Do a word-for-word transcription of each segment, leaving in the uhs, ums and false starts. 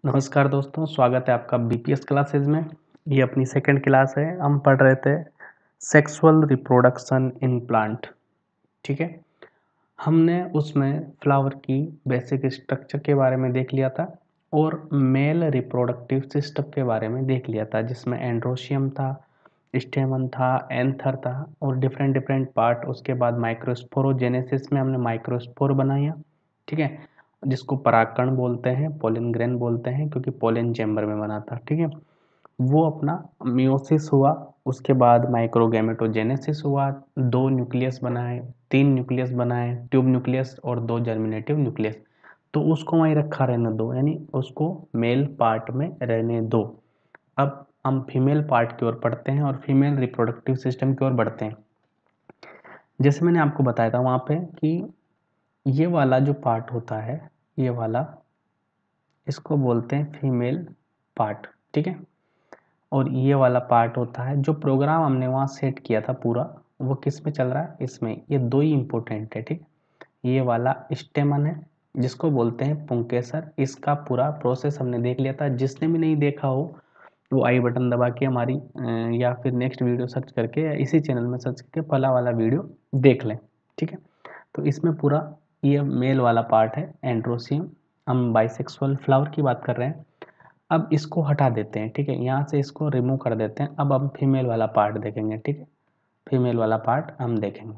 नमस्कार दोस्तों, स्वागत है आपका बीपीएस क्लासेज में। ये अपनी सेकंड क्लास है। हम पढ़ रहे थे सेक्सुअल रिप्रोडक्शन इन प्लांट। ठीक है, हमने उसमें फ्लावर की बेसिक स्ट्रक्चर के बारे में देख लिया था और मेल रिप्रोडक्टिव सिस्टम के बारे में देख लिया था, जिसमें एंड्रोशियम था, स्टेमन था, एंथर था और डिफरेंट डिफरेंट पार्ट। उसके बाद माइक्रोस्पोरोजेनेसिस में हमने माइक्रोस्पोर बनाया। ठीक है, जिसको परागकण बोलते हैं, पोलन ग्रेन बोलते हैं, क्योंकि पोलन चैम्बर में बना था। ठीक है, वो अपना मियोसिस हुआ, उसके बाद माइक्रोगैमेटोजेनेसिस हुआ, दो न्यूक्लियस बनाए, तीन न्यूक्लियस बनाए, ट्यूब न्यूक्लियस और दो जर्मिनेटिव न्यूक्लियस। तो उसको वहीं रखा रहने दो, यानी उसको मेल पार्ट में रहने दो। अब हम फीमेल पार्ट की ओर पढ़ते हैं और फीमेल रिप्रोडक्टिव सिस्टम की ओर बढ़ते हैं। जैसे मैंने आपको बताया था वहाँ पे कि ये वाला जो पार्ट होता है, ये वाला, इसको बोलते हैं फीमेल पार्ट। ठीक है, और ये वाला पार्ट होता है जो प्रोग्राम हमने वहाँ सेट किया था पूरा, वो किस में चल रहा है, इसमें। ये दो ही इम्पोर्टेंट है। ठीक, ये वाला स्टेमन है जिसको बोलते हैं पुंकेसर। इसका पूरा प्रोसेस हमने देख लिया था। जिसने भी नहीं देखा हो वो आई बटन दबा के हमारी या फिर नेक्स्ट वीडियो सर्च करके या इसी चैनल में सर्च करके पहला वाला वीडियो देख लें। ठीक है, तो इसमें पूरा ये मेल वाला पार्ट है एंड्रोसियम। हम बाइसेक्सुअल फ्लावर की बात कर रहे हैं। अब इसको हटा देते हैं। ठीक है, यहाँ से इसको रिमूव कर देते हैं। अब हम फीमेल वाला पार्ट देखेंगे। ठीक है, फीमेल वाला पार्ट हम देखेंगे।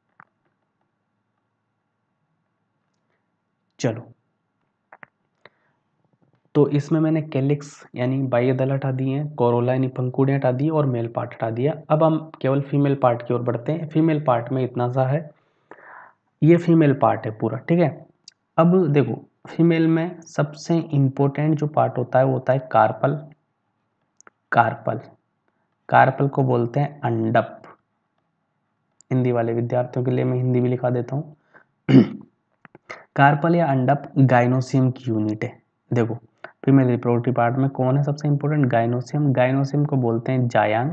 चलो, तो इसमें मैंने कैलिक्स यानी बाह्य दल हटा दिए हैं, कोरोला यानी पंखुड़ियाँ हटा दी और मेल पार्ट हटा दिया। अब हम केवल फीमेल पार्ट की ओर बढ़ते हैं। फीमेल पार्ट में इतना सा है, ये फीमेल पार्ट है पूरा। ठीक है, अब देखो, फीमेल में सबसे इम्पोर्टेंट जो पार्ट होता है वो होता है कार्पल। कार्पल कार्पल को बोलते हैं अंडप। हिंदी वाले विद्यार्थियों के लिए मैं हिंदी भी लिखा देता हूँ। कार्पल या अंडप गाइनोसियम की यूनिट है। देखो, फीमेल रिप्रोडक्टिव पार्ट में कौन है सबसे इंपॉर्टेंट, गाइनोसियम। गाइनोसियम को बोलते हैं जायांग।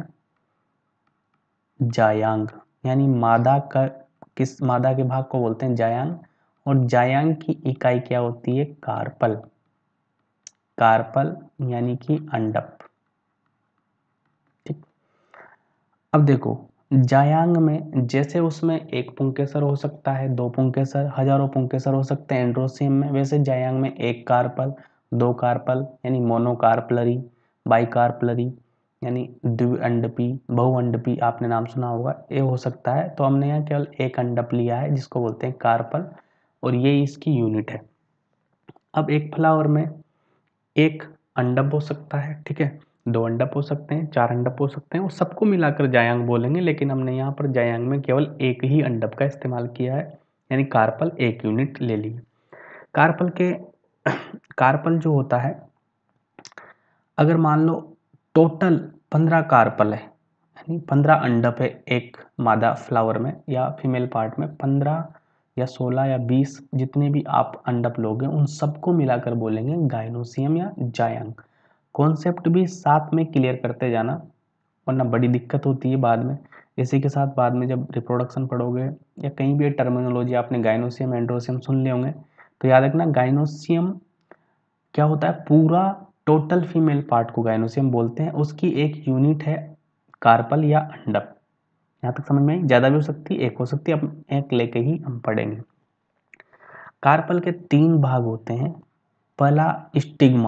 जायांग यानी मादा का, किस मादा के भाग को बोलते हैं जायांग, और जायांग की इकाई क्या होती है, कार्पल। कार्पल यानी कि अंडप। ठीक, अब देखो, जायांग में जैसे उसमें एक पुंकेसर हो सकता है, दो पुंकेसर, हजारों पुंकेसर हो सकते हैं एंड्रोसियम में, वैसे जायांग में एक कार्पल, दो कार्पल यानी मोनोकार्पलरी, बाइकार्पलरी यानी द्विअंडपी, बहुअंडपी आपने नाम सुना होगा, ये हो सकता है। तो हमने यहाँ केवल एक अंडप लिया है जिसको बोलते हैं कार्पल, और ये इसकी यूनिट है। अब एक फ्लावर में एक अंडप हो सकता है, ठीक है, दो अंडप हो सकते हैं, चार अंडप हो सकते हैं, वो सबको मिलाकर जायांग बोलेंगे। लेकिन हमने यहाँ पर जायांग में केवल एक ही अंडप का इस्तेमाल किया है, यानी कार्पल एक यूनिट ले ली। कार्पल के कार्पल जो होता है, अगर मान लो टोटल पंद्रह कार्पल है, यानी पंद्रह अंडप है एक मादा फ्लावर में या फीमेल पार्ट में, पंद्रह या सोलह या बीस जितने भी आप अंडप लोगे उन सबको मिलाकर बोलेंगे गाइनोसियम या जायांग। कॉन्सेप्ट भी साथ में क्लियर करते जाना, वरना बड़ी दिक्कत होती है बाद में। इसी के साथ बाद में जब रिप्रोडक्शन पढ़ोगे या कहीं भी टर्मिनोलॉजी आपने गाइनोसियम एंड्रोसियम सुन लिए होंगे, तो याद रखना गाइनोसियम क्या होता है, पूरा टोटल फीमेल पार्ट को गाइनोसियम बोलते हैं। उसकी एक यूनिट है कार्पल या अंडप। यहाँ तक समझ में आई? ज़्यादा भी हो सकती है, एक हो सकती है, अब एक लेके ही हम पढ़ेंगे। कार्पल के तीन भाग होते हैं। पहला स्टिग्मा,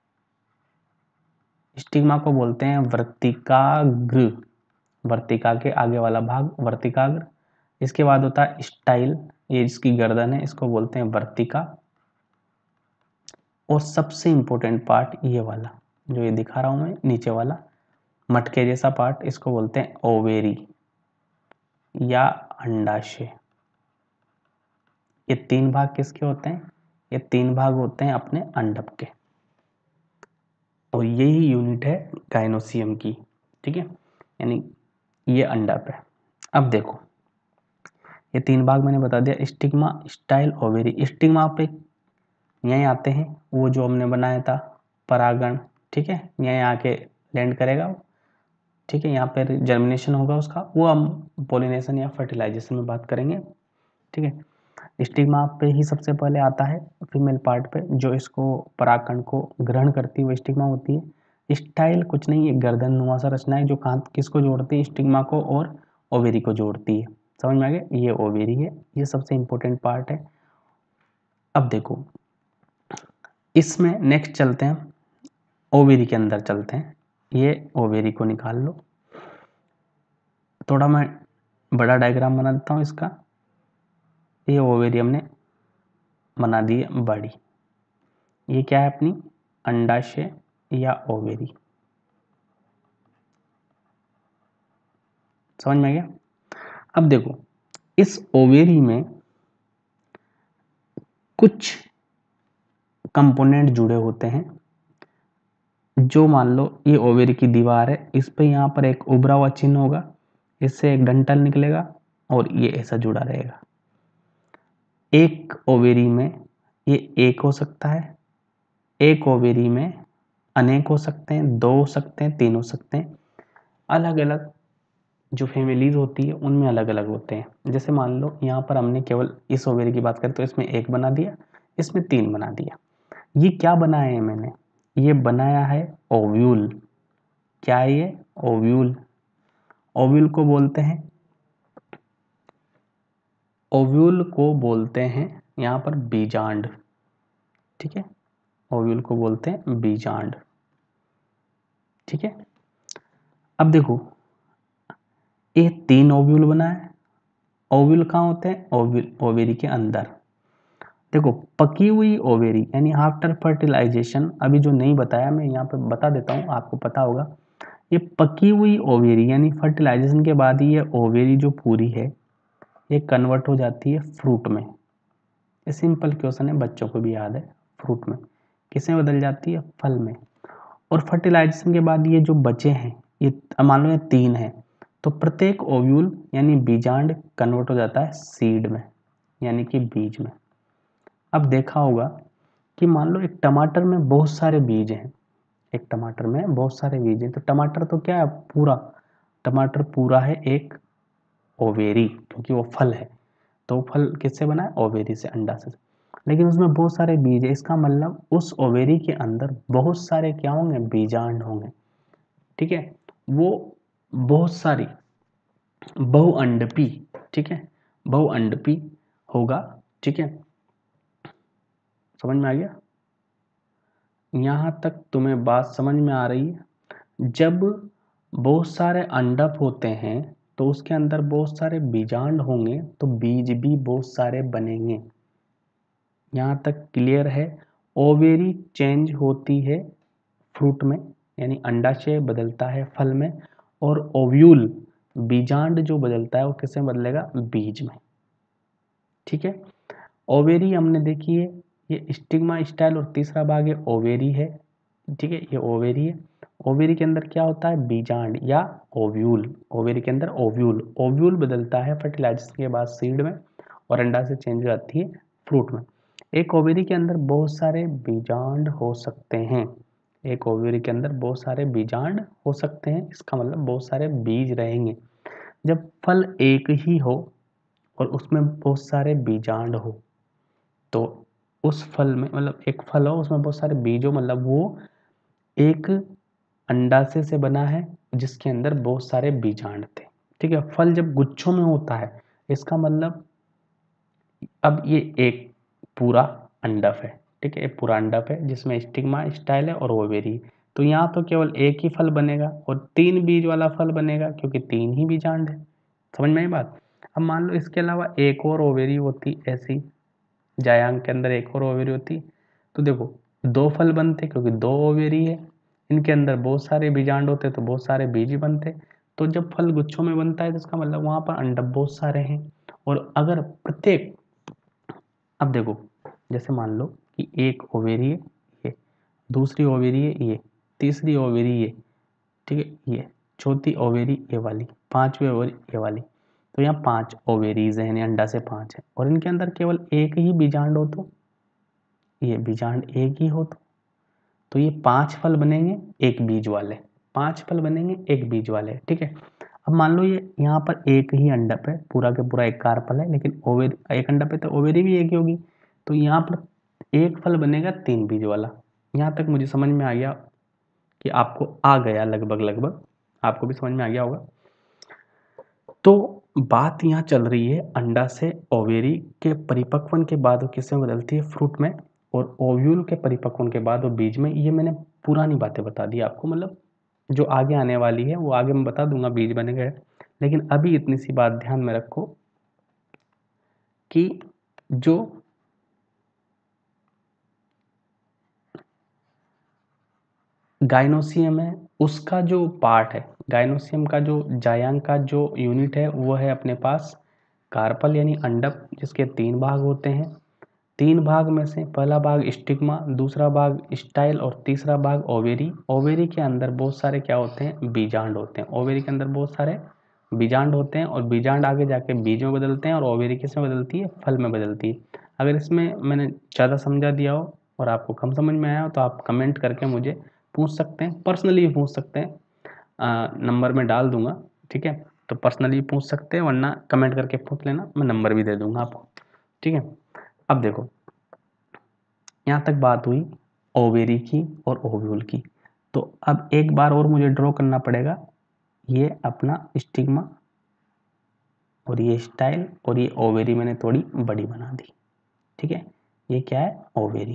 स्टिग्मा को बोलते हैं वर्तिकाग्र, वर्तिका के आगे वाला भाग वर्तिकाग्र। इसके बाद होता है स्टाइल, ये जिसकी गर्दन है इसको बोलते हैं वर्तिका। और सबसे इंपॉर्टेंट पार्ट ये वाला जो ये दिखा रहा हूं मैं नीचे वाला मटके जैसा पार्ट, इसको बोलते हैं ओवेरी या अंडाशय। ये तीन भाग किसके होते हैं, ये तीन भाग होते हैं अपने अंडप के, और यही यूनिट है गाइनोसियम की। ठीक है, यानी ये अंडप है। अब देखो, ये तीन भाग मैंने बता दिया, स्टिग्मा, स्टाइल, ओवेरी। स्टिग्मा पे यहीं आते हैं, वो जो हमने बनाया था परागण, ठीक है, यहीं आके लैंड करेगा। ठीक है, यहाँ पर जर्मिनेशन होगा उसका, वो हम पोलिनेशन या फर्टिलाइजेशन में बात करेंगे। ठीक है, स्टिग्मा पे ही सबसे पहले आता है फीमेल पार्ट पे, जो इसको परागकण को ग्रहण करती है वो स्टिग्मा होती है। स्टाइल कुछ नहीं है, गर्दन नुमा सा रचना है जो कहाँ किसको जोड़ती है, स्टिग्मा को और ओवेरी को जोड़ती है। समझ में आ गया, ये ओवेरी है, ये सबसे इंपॉर्टेंट पार्ट है। अब देखो इसमें नेक्स्ट चलते हैं, ओवेरी के अंदर चलते हैं। ये ओवेरी को निकाल लो, थोड़ा मैं बड़ा डायग्राम बना देता हूँ इसका। ये ओवेरी हमने बना दी है बड़ी, ये क्या है अपनी अंडाशय या ओवेरी। समझ में आ गया। अब देखो इस ओवेरी में कुछ कंपोनेंट जुड़े होते हैं, जो मान लो ये ओवेरी की दीवार है, इस पे यहाँ पर एक उभरा हुआ चिन्ह होगा, इससे एक डंठल निकलेगा और ये ऐसा जुड़ा रहेगा। एक ओवेरी में ये एक हो सकता है, एक ओवेरी में अनेक हो सकते हैं, दो हो सकते हैं, तीन हो सकते हैं। अलग अलग जो फैमिलीज होती है उनमें अलग अलग होते हैं। जैसे मान लो यहाँ पर हमने केवल इस ओवेरी की बात करें तो इसमें एक बना दिया, इसमें तीन बना दिया। ये क्या बनाया है मैंने, ये बनाया है ओव्यूल। क्या है ये, ओव्यूल। ओव्यूल को बोलते हैं, ओव्यूल को बोलते हैं यहाँ पर बीजांड। ठीक है, ओव्यूल को बोलते हैं बीजांड। ठीक है, अब देखो ये तीन ओव्यूल बना है। ओव्यूल कहाँ होते हैं, ओव्यूल ओवेरी के अंदर। देखो पकी हुई ओवेरी यानी आफ्टर फर्टिलाइजेशन, अभी जो नहीं बताया मैं यहाँ पे बता देता हूँ, आपको पता होगा। ये पकी हुई ओवेरी यानी फर्टिलाइजेशन के बाद ही ये ओवेरी जो पूरी है ये कन्वर्ट हो जाती है फ्रूट में। ये सिंपल क्वेश्चन है, बच्चों को भी याद है। फ्रूट में किसमें बदल जाती है, फल में। और फर्टिलाइजेशन के बाद ये जो बचे हैं, ये मान लो ये तीन है, तो प्रत्येक ओव्यूल यानी बीजांड कन्वर्ट हो जाता है सीड में यानी कि बीज में। अब देखा होगा कि मान लो एक टमाटर में बहुत सारे बीज हैं, एक टमाटर में बहुत सारे बीज हैं, तो टमाटर तो क्या है, पूरा टमाटर पूरा है एक ओवेरी, क्योंकि वो फल है। तो फल किससे बना है, ओवेरी से, अंडा से। लेकिन उसमें बहुत सारे बीज है, इसका मतलब उस ओवेरी के अंदर बहुत सारे क्या होंगे, बीजांड होंगे। ठीक है, वो बहुत सारी बहुअंडपी, ठीक है, बहुअंडपी होगा। ठीक है, समझ में आ गया, यहां तक तुम्हें बात समझ में आ रही है। जब बहुत सारे अंडप होते हैं तो उसके अंदर बहुत सारे बीजांड होंगे, तो बीज भी बहुत सारे बनेंगे। यहाँ तक क्लियर है। ओवेरी चेंज होती है फ्रूट में यानी अंडाशय बदलता है फल में, और ओव्यूल बीजांड जो बदलता है वो किससे बदलेगा, बीज में। ठीक है, ओवेरी हमने देखी है, ये स्टिग्मा स्टाइल और तीसरा भाग है ओवेरी है। ठीक है, ये ओवेरी है। ओवेरी के अंदर क्या होता है, बीजांड या ओव्यूल। ओवेरी के अंदर ओव्यूल, ओव्यूल बदलता है फर्टिलाइजेशन के बाद सीड में और अंडा से चेंज हो जाती है फ्रूट में। एक ओवेरी के अंदर बहुत सारे बीजांड हो सकते हैं, एक ओवेरी के अंदर बहुत सारे बीजांड हो सकते हैं, इसका मतलब बहुत सारे बीज रहेंगे। जब फल एक ही हो और उसमें बहुत सारे बीजांड हो, तो उस फल में मतलब एक फल हो उसमें बहुत सारे बीज हो, मतलब वो एक अंडाशय से बना है जिसके अंदर बहुत सारे बीजांड थे। ठीक है, फल जब गुच्छों में होता है इसका मतलब अब ये एक पूरा अंडक है। ठीक है, एक पूरा अंडक है जिसमें स्टिग्मा स्टाइल है और ओवेरी। तो यहाँ तो केवल एक ही फल बनेगा और तीन बीज वाला फल बनेगा क्योंकि तीन ही बीजांड है। समझ में आई बात। अब मान लो इसके अलावा एक और ओवेरी होती, ऐसी जायांग के अंदर एक और ओवेरी होती, तो देखो दो फल बनते क्योंकि दो ओवेरी है, इनके अंदर बहुत सारे बीजांड होते तो बहुत सारे बीज बनते। तो जब फल गुच्छों में बनता है तो इसका मतलब वहां पर अंडक बहुत सारे हैं। और अगर प्रत्येक, अब देखो जैसे मान लो कि एक ओवेरी है ये, दूसरी ओवेरी है ये, तीसरी ओवेरी ये, ठीक है, ये चौथी ओवेरी ये वाली, पांचवी ओवेरी ये वाली। तो यहाँ पांच ओवेरीज हैं यानी अंडा से पांच है, और इनके अंदर केवल एक ही बीजांड हो, तो ये बीजांड एक ही हो तो, तो ये पांच फल बनेंगे एक बीज वाले, पांच फल बनेंगे एक बीज वाले। ठीक है, अब मान लो ये यहाँ पर एक ही अंडप है, पूरा के पूरा एक कार्पल है, लेकिन ओवेरी एक अंडप है तो ओवेरी भी एक ही होगी, तो यहाँ पर एक फल बनेगा तीन बीज वाला। यहाँ तक मुझे समझ में आ गया कि आपको आ गया लगभग लगभग आपको भी समझ में आ गया होगा। तो बात यहाँ चल रही है अंडा से ओवेरी के परिपक्वन के बाद वो किसमें बदलती है, फ्रूट में, और ओव्यूल के परिपक्वन के बाद वो बीज में। ये मैंने पुरानी बातें बता दी आपको, मतलब जो आगे आने वाली है वो आगे मैं बता दूंगा बीज बन गए, लेकिन अभी इतनी सी बात ध्यान में रखो कि जो गाइनोसियम है उसका जो पार्ट है, गाइनोसियम का जो जायांग का जो यूनिट है वो है अपने पास कार्पल यानी अंडप, जिसके तीन भाग होते हैं। तीन भाग में से पहला भाग स्टिग्मा, दूसरा भाग स्टाइल और तीसरा भाग ओवेरी। ओवेरी के अंदर बहुत सारे क्या होते हैं, बीजांड होते हैं। ओवेरी के अंदर बहुत सारे बीजांड होते हैं और बीजांड आगे जाके बीज में बदलते हैं और ओवेरी किस में बदलती है, फल में बदलती है। अगर इसमें मैंने ज़्यादा समझा दिया हो और आपको कम समझ में आया हो तो आप कमेंट करके मुझे पूछ सकते हैं, पर्सनली भी पूछ सकते हैं, नंबर में डाल दूंगा, ठीक है। तो पर्सनली पूछ सकते हैं, वरना कमेंट करके पूछ लेना, मैं नंबर भी दे दूंगा आपको, ठीक है। अब देखो यहाँ तक बात हुई ओवेरी की और ओव्यूल की। तो अब एक बार और मुझे ड्रॉ करना पड़ेगा, ये अपना स्टिग्मा और ये स्टाइल और ये ओवेरी मैंने थोड़ी बड़ी बना दी, ठीक है। ये क्या है, ओवेरी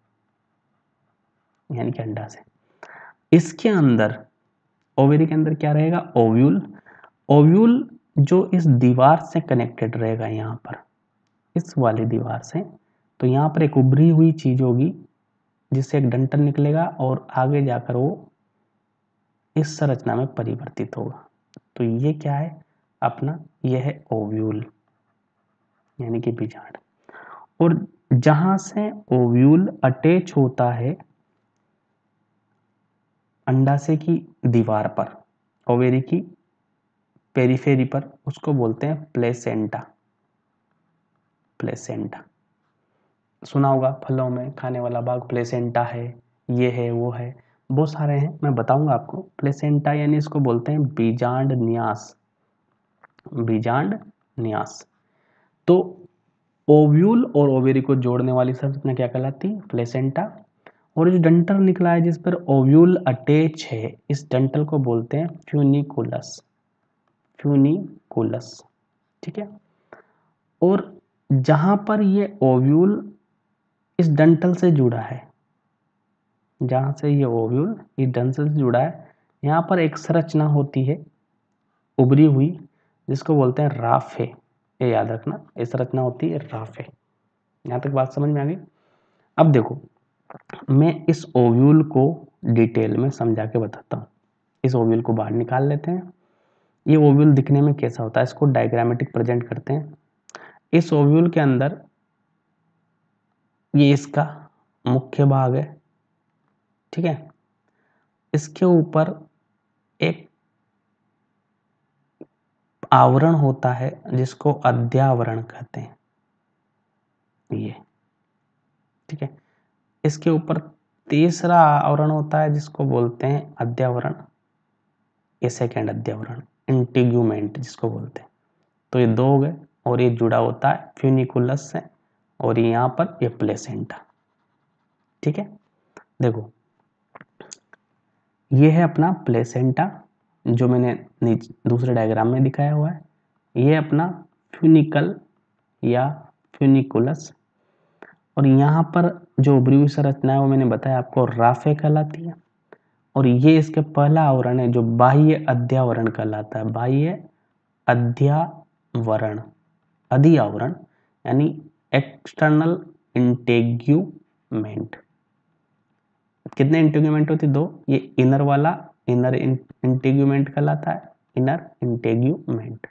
यानी कि अंडा से। इसके अंदर ओवेरी के अंदर क्या रहेगा, ओव्यूल। ओव्यूल जो इस दीवार से कनेक्टेड रहेगा, यहाँ पर इस वाली दीवार से, तो यहाँ पर एक उभरी हुई चीज होगी जिससे एक डंठल निकलेगा और आगे जाकर वो इस संरचना में परिवर्तित होगा। तो ये क्या है अपना, यह है ओव्यूल यानी कि बीजांड। और जहां से ओव्यूल अटैच होता है अंडाशय की दीवार पर, ओवेरी की पेरिफेरी पर, उसको बोलते हैं प्लेसेंटा। प्लेसेंटा सुना होगा, फलों में खाने वाला भाग प्लेसेंटा है, ये है वो है, बहुत सारे हैं, मैं बताऊंगा आपको। प्लेसेंटा यानी इसको बोलते हैं बीजांड न्यास, बीजांड न्यास। तो ओव्यूल और ओवेरी को जोड़ने वाली संरचना क्या कहलाती है, प्लेसेंटा। और जो डंठल निकला है जिस पर ओव्यूल अटैच है, इस डंठल को बोलते हैं फ्यूनिकुलस, फ्यूनिकुलस, ठीक है। और जहां पर ये ओव्यूल इस डंठल से जुड़ा है, जहां से ये ओव्यूल इस डंठल से जुड़ा है, यहाँ पर एक संरचना होती है उभरी हुई जिसको बोलते हैं राफे। ये याद रखना, ये संरचना होती है राफे। यहाँ तक बात समझ में आ गई। अब देखो मैं इस ओव्यूल को डिटेल में समझा के बताता हूँ। इस ओव्यूल को बाहर निकाल लेते हैं। ये ओव्यूल दिखने में कैसा होता है, इसको डायग्रामेटिक प्रेजेंट करते हैं। इस ओव्यूल के अंदर ये इसका मुख्य भाग है, ठीक है। इसके ऊपर एक आवरण होता है जिसको अध्यावरण कहते हैं, ये, ठीक है। इसके ऊपर तीसरा आवरण होता है जिसको बोलते हैं अध्यावरण, ये सेकेंड अध्यावरण, इंटीग्यूमेंट जिसको बोलते हैं। तो ये दो हो गए और ये जुड़ा होता है फ्यूनिकुलस से, और ये यहाँ पर ये प्लेसेंटा, ठीक है। देखो ये है अपना प्लेसेंटा जो मैंने दूसरे डायग्राम में दिखाया हुआ है। ये अपना फ्यूनिकल या फ्यूनिकुलस, और यहाँ पर जो उभरी हुई संरचना है वो मैंने बताया आपको राफे कहलाती है। और ये इसके पहला आवरण है जो बाह्य अध्यावरण कहलाता है, बाह्य अध्यावरण, अधिआवरण यानी एक्सटर्नल इंटेग्यूमेंट। कितने इंटेग्यूमेंट होते, दो। ये इनर वाला इनर इंटेग्यूमेंट कहलाता है, इनर इंटेग्यूमेंट।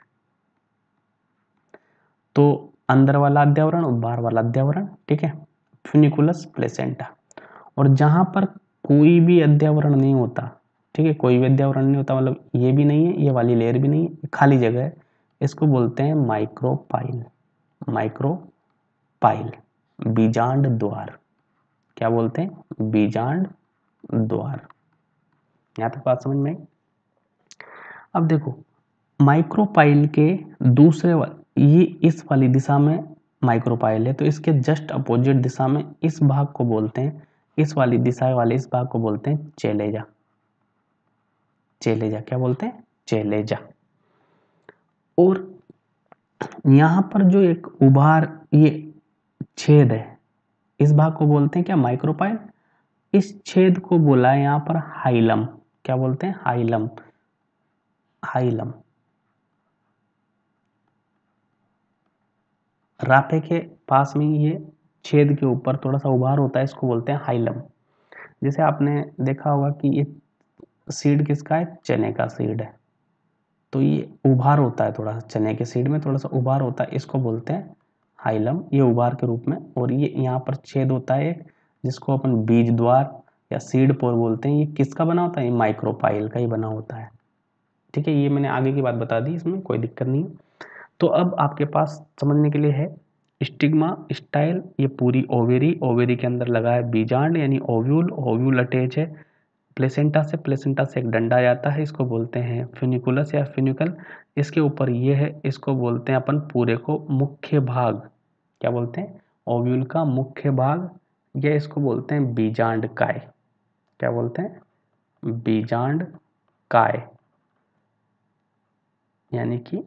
तो अंदर वाला अध्यावरण और बाहर वाला अध्यावरण, ठीक है, फ्यूनिकुलस प्लेसेंटा। और जहां पर कोई भी अध्यावरण नहीं होता, ठीक है, कोई भी अध्यावरण नहीं होता, मतलब ये भी नहीं है, ये वाली लेयर भी नहीं है, खाली जगह है, इसको बोलते हैं माइक्रोपाइल। माइक्रोपाइल, बीजांड द्वार, क्या बोलते हैं, बीजांड द्वार। यहां तक बात समझ में आई। अब देखो माइक्रोपाइल के दूसरे वाले, ये इस वाली दिशा में माइक्रोपाइल है, तो इसके जस्ट अपोजिट दिशा में इस भाग को बोलते हैं, इस वाली दिशा वाले इस भाग को बोलते हैं चेलेजा। चेलेजा क्या बोलते हैं? चेलेजा। और यहां पर जो एक उभार, ये छेद है, इस भाग को बोलते हैं क्या? माइक्रोपाइल। इस छेद को बोला है यहां पर हाइलम। क्या बोलते हैं? हाइलम। हाइलम। राफे के पास में ये छेद के ऊपर थोड़ा सा उभार होता है, इसको बोलते हैं हाइलम। जैसे आपने देखा होगा कि ये सीड किसका है? चने का सीड है, तो ये उभार होता है थोड़ा सा, चने के सीड में थोड़ा सा उभार होता है, इसको बोलते हैं हाइलम, ये उभार के रूप में। और ये यहाँ पर छेद होता है एक, जिसको अपन बीज द्वार या सीड पोर बोलते हैं। ये किसका बना होता है? ये माइक्रोपाइल का ही बना होता है। ठीक है, ये मैंने आगे की बात बता दी, इसमें कोई दिक्कत नहीं। तो अब आपके पास समझने के लिए है स्टिग्मा स्टाइल, ये पूरी ओवेरी, ओवेरी के अंदर लगा है बीजांड यानी ओव्यूल, ओव्यूल अटैच है प्लेसेंटा से, प्लेसेंटा से एक डंडा जाता है, इसको बोलते हैं फ्यूनिकुलस या फ्यूनिकल। इसके ऊपर ये है, इसको बोलते हैं अपन पूरे को मुख्य भाग। क्या बोलते हैं? ओव्यूल का मुख्य भाग, या इसको बोलते हैं बीजांड काय। क्या बोलते हैं? बीजांड काय, यानी कि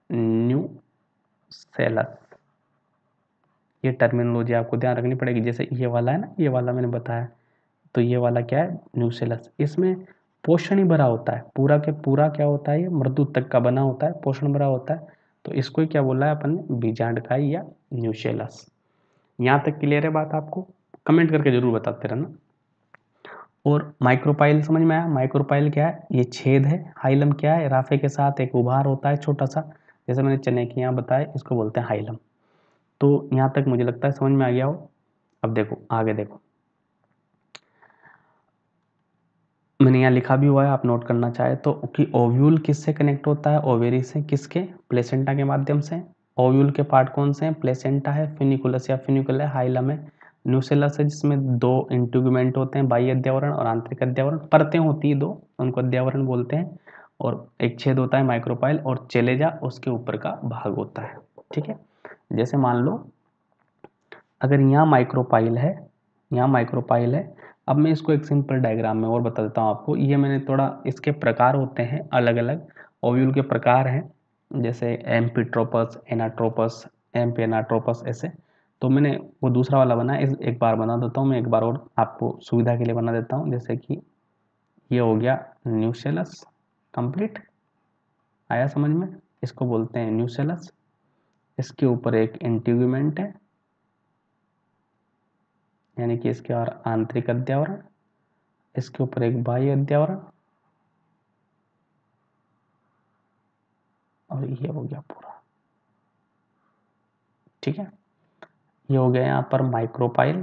न्यूसेलस। ये टर्मिनोलॉजी आपको ध्यान रखनी पड़ेगी। जैसे ये वाला है ना, ये वाला मैंने बताया, तो ये वाला क्या है? न्यूसेलस। इसमें पोषण ही भरा होता है, पूरा के पूरा क्या होता है? ये मृदु तक का बना होता है, पोषण भरा होता है, तो इसको ही क्या बोला है अपन ने? बीजांडकाई या न्यूसेलस। यहाँ तक क्लियर है बात आपको? कमेंट करके जरूर बताते रहना। और माइक्रोपाइल समझ में आया? माइक्रोपाइल क्या है? ये छेद है। हाइलम क्या है? राफे के साथ एक उभार होता है छोटा सा, जैसे मैंने चने की यहाँ बताया, इसको बोलते हैं हाइलम। तो यहाँ तक मुझे लगता है समझ में आ गया हो। अब देखो आगे, देखो मैंने यहाँ लिखा भी हुआ है, आप नोट करना चाहे तो, कि ओव्यूल किससे कनेक्ट होता है? ओवेरी से। किसके? प्लेसेंटा के माध्यम से। ओव्यूल के पार्ट कौन से हैं? प्लेसेंटा है, फ्यूनिकुलस या फ्यूनिकल है, हाइलम है, न्यूसेलस है, जिसमें दो इंट्यूगमेंट होते हैं, बाह्य अध्यावरण और आंतरिक अध्यावरण, परतें होती है दो, उनको अध्यावरण बोलते हैं। और एक छेद होता है माइक्रोपाइल, और चेलेजा उसके ऊपर का भाग होता है। ठीक है, जैसे मान लो अगर यहाँ माइक्रोपाइल है, यहाँ माइक्रोपाइल है, अब मैं इसको एक सिंपल डायग्राम में और बता देता हूँ आपको। ये मैंने थोड़ा, इसके प्रकार होते हैं अलग अलग, ओव्यूल के प्रकार हैं, जैसे एम्फिट्रोपस, एनाट्रोपस, एम्पिएनाट्रोपस, ऐसे। तो मैंने वो दूसरा वाला बना है, एक बार बना देता हूँ मैं, एक बार और आपको सुविधा के लिए बना देता हूँ। जैसे कि ये हो गया न्यूसेलस, कंप्लीट आया समझ में? इसको बोलते हैं न्यूसेलस। इसके ऊपर एक इंटीग्यूमेंट है, यानी कि इसके और आंतरिक अध्यावरण, इसके ऊपर एक बाह्य अध्यावरण, और ये हो गया पूरा। ठीक है, ये हो गया यहाँ पर माइक्रोपाइल,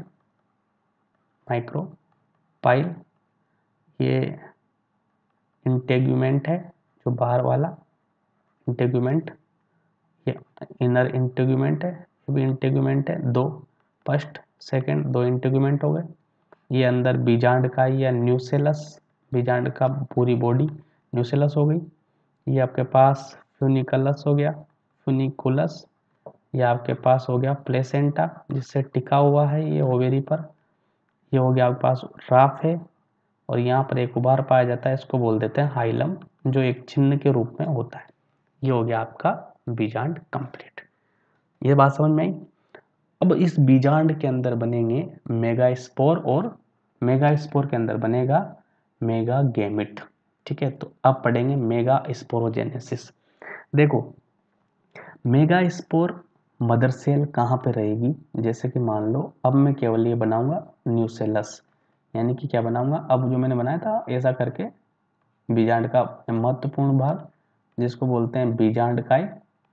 माइक्रोपाइल। ये इंटेग्यूमेंट है जो बाहर वाला इंटेग्यूमेंट, ये इनर इंटेग्यूमेंट है, ये भी इंटेग्यूमेंट है, दो फर्स्ट सेकंड दो इंटेग्यूमेंट हो गए। ये अंदर बीजांड का या न्यूसेलस, बीजांड का पूरी बॉडी न्यूसेलस हो गई। ये आपके पास फ्यूनिकुलस हो गया, फ्यूनिकुलस। ये आपके पास हो गया प्लेसेंटा, जिससे टिका हुआ है ये ओवेरी पर। ये हो गया आपके पास राफ है, और यहाँ पर एक उभार पाया जाता है, इसको बोल देते हैं हाइलम, जो एक चिन्ह के रूप में होता है। ये हो गया आपका बीजांड कंप्लीट। ये बात समझ में आई? अब इस बीजांड के अंदर बनेंगे मेगास्पोर, और मेगास्पोर के अंदर बनेगा मेगागेमिट। ठीक है, तो अब पढ़ेंगे मेगास्पोरोजेनेसिस। देखो मेगास्पोर मदर सेल कहाँ पे रहेगी? जैसे कि मान लो अब मैं केवल ये बनाऊंगा न्यूसेलस, यानी कि क्या बनाऊंगा? अब जो मैंने बनाया था ऐसा करके, बीजांड का महत्वपूर्ण भाग जिसको बोलते हैं बीजांडकाय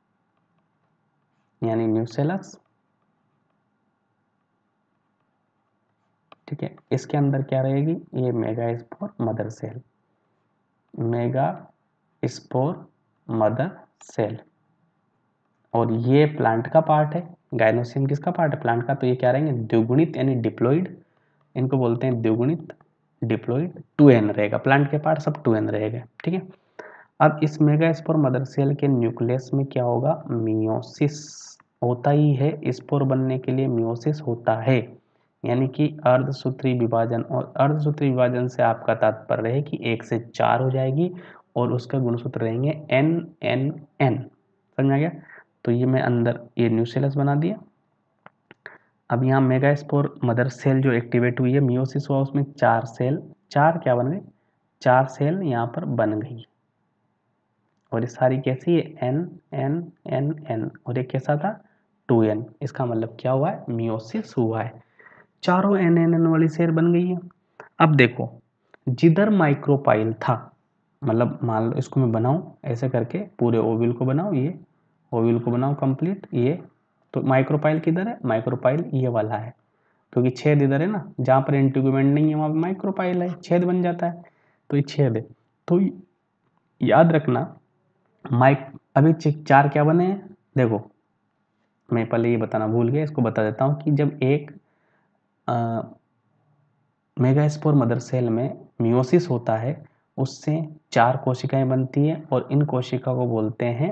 यानी न्यूसेलस। ठीक है, इसके अंदर क्या रहेगी? ये megaspore mother cell, megaspore mother cell. और ये प्लांट का पार्ट है। गाइनोसियम किसका पार्ट है? प्लांट का। तो ये क्या रहेंगे? द्विगुणित यानी डिप्लॉइड, इनको बोलते हैं द्विगुणित, डिप्लॉइड, टू एन रहेगा। प्लांट के पार्ट सब टू एन रहेगा। ठीक है, अब इस मेगास्पोर मदर सेल के न्यूक्लियस में क्या होगा, मियोसिस होता ही है। स्पोर बनने के लिए मियोसिस होता है, यानी कि अर्धसूत्री विभाजन। और अर्धसूत्री विभाजन से आपका तात्पर्य है कि एक से चार हो जाएगी और उसका गुणसूत्र रहेंगे एन एन एन। समझ आ गया? तो ये मैं अंदर ये न्यूक्लियस बना दिया। अब यहाँ मेगास्पोर मदर सेल जो एक्टिवेट हुई है, मियोसिस हुआ, उसमें चार सेल, चार क्या बन गए, चार सेल यहाँ पर बन गई। और ये सारी कैसी है, एन एन एन एन, और ये कैसा था, टू एन। इसका मतलब क्या हुआ है, मियोसिस हुआ है। चारों एन एन एन वाली सेल बन गई है। अब देखो, जिधर माइक्रोपाइल था, मतलब मान लो इसको मैं बनाऊं ऐसे करके, पूरे ओव्यूल को बनाऊं, ये ओव्यूल को बनाऊं कंप्लीट, ये तो माइक्रोपाइल किधर है, माइक्रोपाइल ये वाला है, क्योंकि छेद इधर है ना, जहां पर इंटीग्यूमेंट नहीं है वहां पर माइक्रोपाइल है, छेद बन जाता है, तो ये छेद है। तो याद रखना, माइक अभी चार क्या बने हैं, देखो मैं पहले ये बताना भूल गया, इसको बता देता हूँ कि जब एक मेगास्पोर मदर सेल में मियोसिस होता है, उससे चार कोशिकाएं बनती है और इन कोशिका को बोलते हैं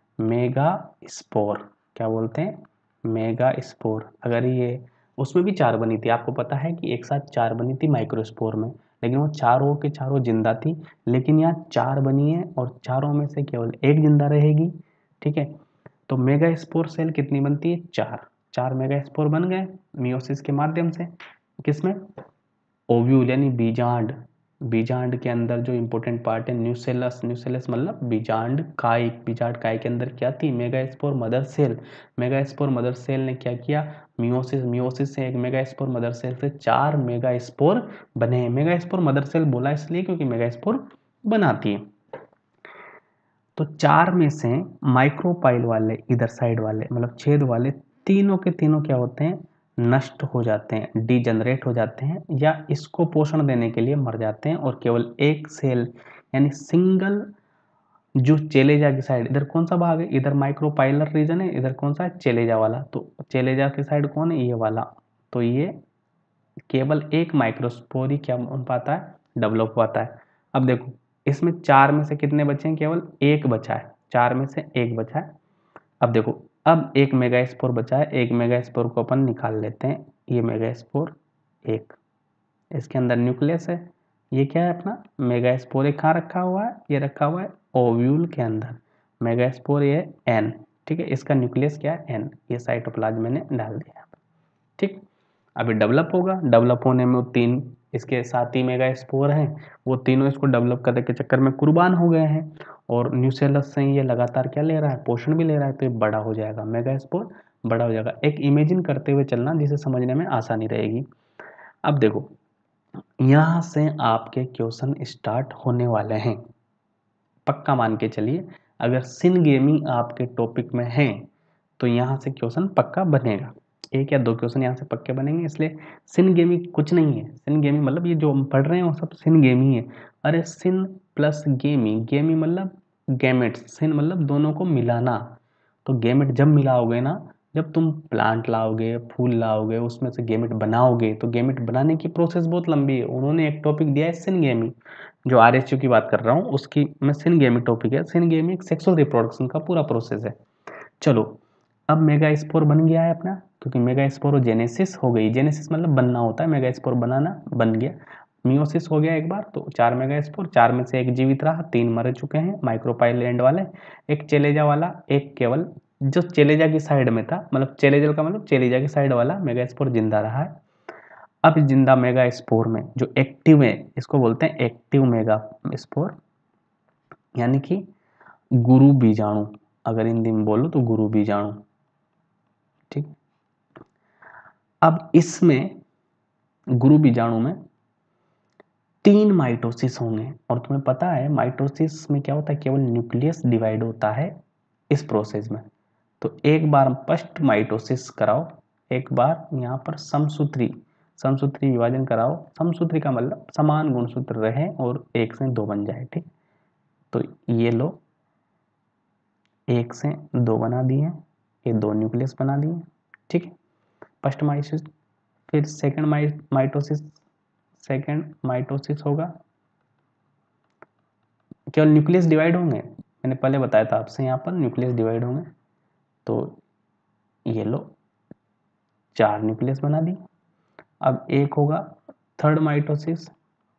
मेगास्पोर। क्या बोलते हैं, मेगास्पोर। अगर ये उसमें भी चार बनी थी, आपको पता है कि एक साथ चार बनी थी माइक्रोस्पोर में, लेकिन वो चारों के चारों जिंदा थी, लेकिन यहाँ चार बनी है और चारों में से केवल एक जिंदा रहेगी। ठीक है, तो मेगास्पोर सेल कितनी बनती है, चार। चार मेगास्पोर बन गए मियोसिस के माध्यम से। किसमें, ओव्यूल यानी बीजांड। बीजांड के अंदर जो इंपॉर्टेंट पार्ट है न्यूसेलस, न्यूसेलस मतलब बीजांड काय। बीजांड काय के अंदर क्या थी, megaspore mother cell. Megaspore mother cell ने क्या किया, मियोसिस, मियोसिस से एक मेगास्पोर मदर सेल से चार मेगास्पोर बने। मेगास्पोर मदर सेल बोला इसलिए क्योंकि मेगास्पोर बनाती है। तो चार में से माइक्रोपाइल वाले इधर साइड वाले, मतलब छेद वाले, तीनों के तीनों क्या होते हैं, नष्ट हो जाते हैं, डीजनरेट हो जाते हैं, या इसको पोषण देने के लिए मर जाते हैं, और केवल एक सेल यानी सिंगल जो चेलेजा की साइड, इधर कौन सा भाग है, इधर माइक्रोपाइलर रीजन है, इधर कौन सा है, चेलेजा वाला। तो चेलेजा की साइड कौन है, ये वाला। तो ये केवल एक माइक्रोस्पोर ही क्या बन पाता है, डेवलप पाता है। अब देखो, इसमें चार में से कितने बचे हैं, केवल एक बचा है, चार में से एक बचा है। अब देखो, अब एक मेगास्पोर बचा है, एक मेगास्पोर को अपन निकाल लेते हैं। ये मेगास्पोर एक, इसके अंदर न्यूक्लियस है। ये क्या है अपना मेगास्पोर, एक कहाँ रखा हुआ है, ये रखा हुआ है ओव्यूल के अंदर। मेगास्पोर ये एन, ठीक है, इसका न्यूक्लियस क्या है, एन। ये साइटोप्लाज्म मैंने डाल दिया, ठीक। अभी डेवलप होगा, डेवलप होने में वो तीन इसके साथ ही मेगास्पोर हैं, वो तीनों इसको डेवलप करने के चक्कर में कुर्बान हो गए हैं, और न्यूसेलस से ये लगातार क्या ले रहा है, पोषण भी ले रहा है, तो ये बड़ा हो जाएगा, मेगास्पोर बड़ा हो जाएगा। एक इमेजिन करते हुए चलना, जिसे समझने में आसानी रहेगी। अब देखो, यहाँ से आपके क्वेश्चन स्टार्ट होने वाले हैं, पक्का मान के चलिए। अगर सिन गेमिंग आपके टॉपिक में है तो यहाँ से क्वेश्चन पक्का बनेगा, एक या दो क्वेश्चन यहाँ से पक्के बनेंगे। इसलिए सिन गेमिंग कुछ नहीं है, सिन गेमिंग मतलब ये जो हम पढ़ रहे हैं वो सब सिन गेमिंग है। अरे सिन प्लस गेमिंग, गेमिंग मतलब गैमेट्स, सिन मतलब दोनों को मिलाना। तो गेमेट जब मिलाओगे ना, जब तुम प्लांट लाओगे, फूल लाओगे, उसमें से गेमेट बनाओगे, तो गेमेट बनाने की प्रोसेस बहुत लंबी है। उन्होंने एक टॉपिक दिया है सिन गेमिंग, जो आर एच यू की बात कर रहा हूँ उसकी, मैं सिन गेमिंग टॉपिक है। सिन गेमिंग सेक्सुअल रिप्रोडक्शन का पूरा प्रोसेस है। चलो, अब मेगास्पोर बन गया है अपना, क्योंकि मेगास्पोरोजेनेसिस हो गई, जेनेसिस मतलब बनना होता है, मेगास्पोर बनाना, बन गया। मियोसिस हो गया एक बार, तो चार मेगास्पोर, चार में से एक जीवित रहा, तीन मर चुके हैं माइक्रोपाइल एंड वाले, एक चेलेजा वाला, एक केवल जो चेलेजा की साइड में था, मतलब चेलेजल का मतलब चेलेजा की साइड वाला मेगास्पोर जिंदा रहा है। अब जिंदा मेगास्पोर में जो एक्टिव है, इसको बोलते हैं एक्टिव मेगास्पोर, यानी कि गुरु बीजाणु, अगर हिंदी में बोलो तो गुरु बीजाणु, ठीक। अब इसमें गुरु बीजाणु में तीन माइटोसिस होंगे, और तुम्हें पता है माइटोसिस में क्या होता है, केवल न्यूक्लियस डिवाइड होता है इस प्रोसेस में। तो एक बार फर्स्ट माइटोसिस कराओ, एक बार यहाँ पर समसूत्री, समसूत्री विभाजन कराओ। समसूत्री का मतलब समान गुणसूत्र रहे और एक से दो बन जाए, ठीक। तो ये लो, एक से दो बना दिए, ये दो न्यूक्लियस बना दिए, ठीक है, फर्स्ट माइटोसिस। फिर सेकंड माइटोसिस, सेकंड माइटोसिस होगा, केवल न्यूक्लियस डिवाइड होंगे, मैंने पहले बताया था आपसे, यहाँ पर न्यूक्लियस डिवाइड होंगे। तो ये लो चार न्यूक्लियस बना दी। अब एक होगा थर्ड माइटोसिस,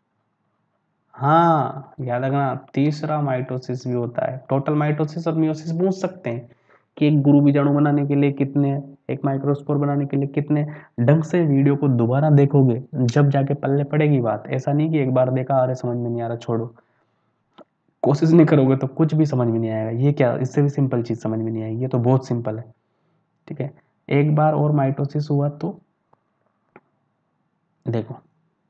हाँ याद रखना तीसरा माइटोसिस भी होता है। टोटल माइटोसिस और मियोसिस पूछ सकते हैं कि एक गुरु बीजाणु बनाने के लिए कितने, एक माइक्रोस्पोर बनाने के लिए कितने। ढंग से वीडियो को दोबारा देखोगे जब जाके पल्ले पड़ेगी बात, ऐसा नहीं कि एक बार देखा अरे समझ में नहीं आ रहा छोड़ो। कोशिश नहीं करोगे तो कुछ भी समझ में नहीं आएगा। ये क्या, इससे भी सिंपल चीज समझ में नहीं आएगी, ये तो बहुत सिंपल है। ठीक है, एक बार और माइटोसिस हुआ तो देखो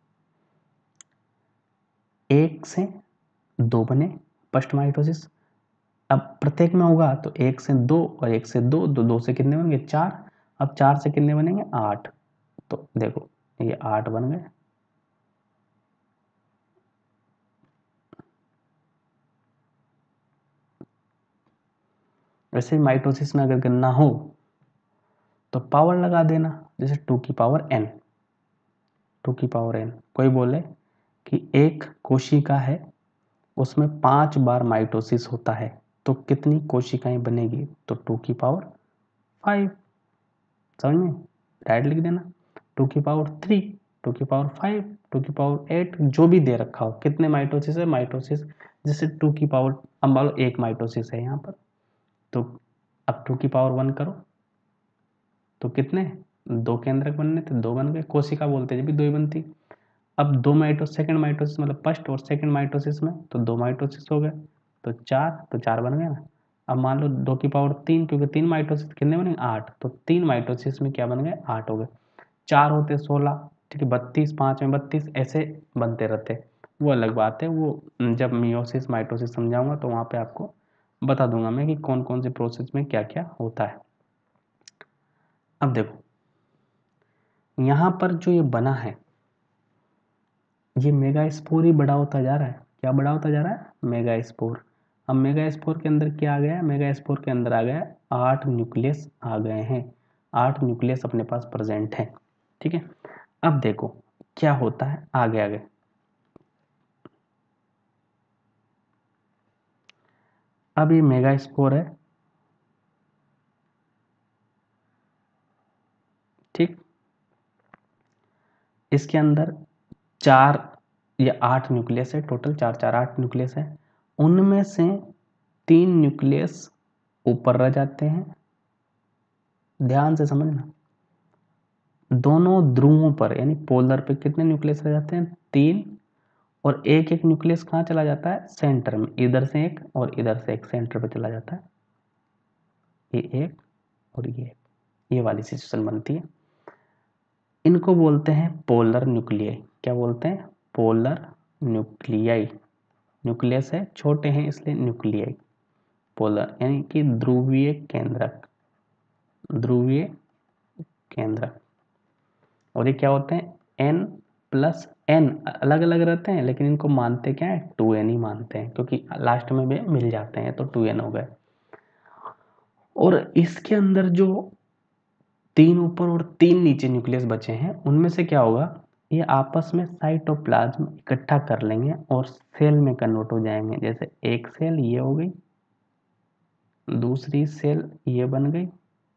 एक से दो बने फर्स्ट माइटोसिस। अब प्रत्येक में होगा तो एक से दो और एक से दो, दो दो से कितने बनेंगे चार। अब चार से कितने बनेंगे आठ। तो देखो ये आठ बन गए। वैसे माइटोसिस में अगर गणना हो तो पावर लगा देना, जैसे टू की पावर एन, टू की पावर एन। कोई बोले कि एक कोशिका है उसमें पांच बार माइटोसिस होता है तो कितनी कोशिकाएं बनेगी, तो टू की पावर फाइव। समझ में, डायरेक्ट लिख देना टू की पावर थ्री, टू की पावर फाइव, टू की पावर एट, जो भी दे रखा हो। कितने माइटोसिस है, माइटोसिस जैसे टू की पावर, अब मान लो एक माइटोसिस है यहाँ पर, तो अब टू की पावर वन करो तो कितने, दो केंद्रक बनने थे, दो बन गए। कोशिका बोलते जब भी दो ही बनती। अब दो माइटोस सेकंड माइटोसिस मतलब फर्स्ट और सेकंड माइटोसिस में तो दो माइटोसिस हो गए, तो चार, तो चार बन गए ना। अब मान लो दो की पावर तीन, क्योंकि तीन माइटोसिस कितने बने आठ, तो तीन माइटोसिस में क्या बन गए आठ हो गए। चार होते सोलह, ठीक है, बत्तीस, पाँच में बत्तीस, ऐसे बनते रहते। वो अलग बात है, वो जब मियोसिस माइटोसिस समझाऊंगा तो वहाँ पे आपको बता दूंगा मैं कि कौन कौन से प्रोसेस में क्या क्या होता है। अब देखो यहाँ पर जो ये बना है ये मेगास्पोर ही बड़ा होता जा रहा है। क्या बड़ा होता जा रहा है, मेगास्पोर। अब मेगास्पोर के अंदर क्या आ गया, मेगास्पोर के अंदर आ गया आठ न्यूक्लियस आ गए हैं, आठ न्यूक्लियस अपने पास प्रेजेंट है। ठीक है, अब देखो क्या होता है आगे आगे। अब ये मेगास्पोर है, ठीक, इसके अंदर चार या आठ न्यूक्लियस है, टोटल चार चार आठ न्यूक्लियस है। उनमें से तीन न्यूक्लियस ऊपर रह जाते हैं, ध्यान से समझना। दोनों ध्रुवों पर यानी पोलर पे कितने न्यूक्लियस रह जाते हैं, तीन। और एक एक न्यूक्लियस कहाँ चला जाता है, सेंटर में, इधर से एक और इधर से एक सेंटर पे चला जाता है। ये एक और ये एक, ये वाली सिचुएशन बनती है। इनको बोलते हैं पोलर न्यूक्लियाई। क्या बोलते हैं, पोलर न्यूक्लियाई। न्यूक्लियस है, छोटे हैं इसलिए न्यूक्लियाई। पोलर यानी कि ध्रुवीय केंद्रक, ध्रुवीय केंद्रक। और ये क्या होते हैं, एन प्लस एन, अलग अलग रहते हैं लेकिन इनको मानते क्या है, टू एन ही मानते हैं, क्योंकि लास्ट में भी मिल जाते हैं तो टू एन हो गए। और इसके अंदर जो तीन ऊपर और तीन नीचे न्यूक्लियस बचे हैं उनमें से क्या होगा, ये आपस में साइटोप्लाज्म इकट्ठा कर लेंगे और सेल में कन्वर्ट हो जाएंगे। जैसे एक सेल ये हो गई, दूसरी सेल ये बन गई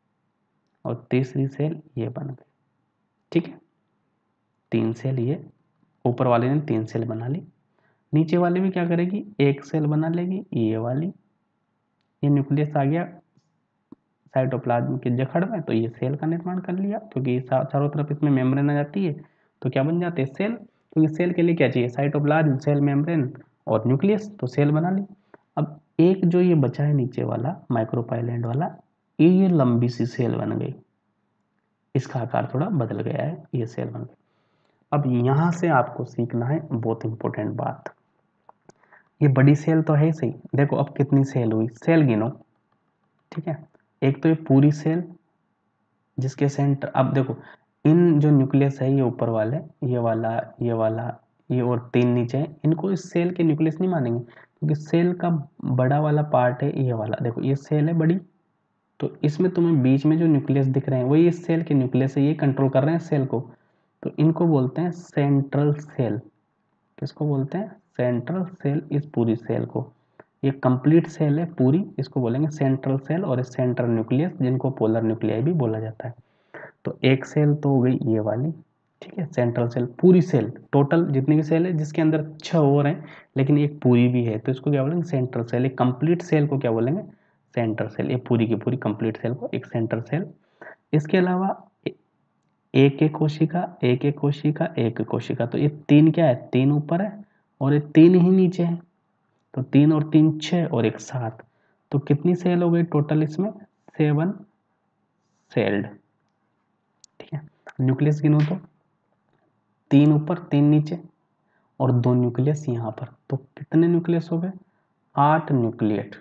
और तीसरी सेल ये बन गई। ठीक है, तीन सेल, ये ऊपर वाले ने तीन सेल बना ली, नीचे वाले में क्या करेगी, एक सेल बना लेगी ये वाली। ये न्यूक्लियस आ गया साइटोप्लाज्म के जखड़ में, तो ये सेल का निर्माण कर लिया, क्योंकि चारों तरफ इसमें मेम्ब्रेन आ जाती है तो क्या बन जाते हैं, सेल। क्योंकि सेल के लिए क्या चाहिए, साइटोप्लाज्म, सेल मेम्ब्रेन और न्यूक्लियस, तो सेल बना ली। अब एक जो ये बचा है नीचे वाला माइक्रोपाइलेंट वाला, ये ये लंबी सी सेल बन गई, इसका आकार थोड़ा बदल गया है, ये सेल बन गई। अब यहां से आपको सीखना है बहुत इंपॉर्टेंट बात। ये बड़ी सेल तो है ही सही, देखो अब कितनी सेल हुई, सेल गिनो। ठीक है, एक तो ये पूरी सेल जिसके सेंटर, अब देखो इन जो न्यूक्लियस है ये ऊपर वाले, ये वाला, ये वाला, ये और तीन नीचे हैं, इनको इस सेल के न्यूक्लियस नहीं मानेंगे, क्योंकि सेल का बड़ा वाला पार्ट है ये वाला। देखो ये सेल है बड़ी, तो इसमें तुम्हें बीच में जो न्यूक्लियस दिख रहे हैं वही इस सेल के न्यूक्लियस है, ये कंट्रोल कर रहे हैं सेल को। तो इनको बोलते हैं सेंट्रल सेल। किसको बोलते हैं, सेंट्रल सेल इस पूरी सेल को, ये कंप्लीट सेल है पूरी, इसको बोलेंगे सेंट्रल सेल और सेंट्रल न्यूक्लियस, जिनको पोलर न्यूक्लियाई भी बोला जाता है। तो एक सेल तो हो गई ये वाली, ठीक है, सेंट्रल सेल, पूरी सेल, टोटल जितनी भी सेल है जिसके अंदर छह और हैं लेकिन एक पूरी भी है, तो इसको क्या बोलेंगे सेंट्रल सेल। एक कंप्लीट सेल को क्या बोलेंगे सेंट्रल सेल, ये पूरी की पूरी कंप्लीट सेल को एक सेंट्रल सेल। इसके अलावा एक एक कोशिका, एक एक कोशिका, एक कोशिका, तो ये तीन क्या है, तीन ऊपर है और ये तीन ही न्यूक्लियस है, तो तीन और तीन छः और एक सात, तो कितनी सेल हो गई टोटल इसमें, सेवन सेल्ड, ठीक है। न्यूक्लियस गिनो तो तीन ऊपर तीन नीचे और दो न्यूक्लियस यहाँ पर, तो कितने न्यूक्लियस हो गए, आठ न्यूक्लियट।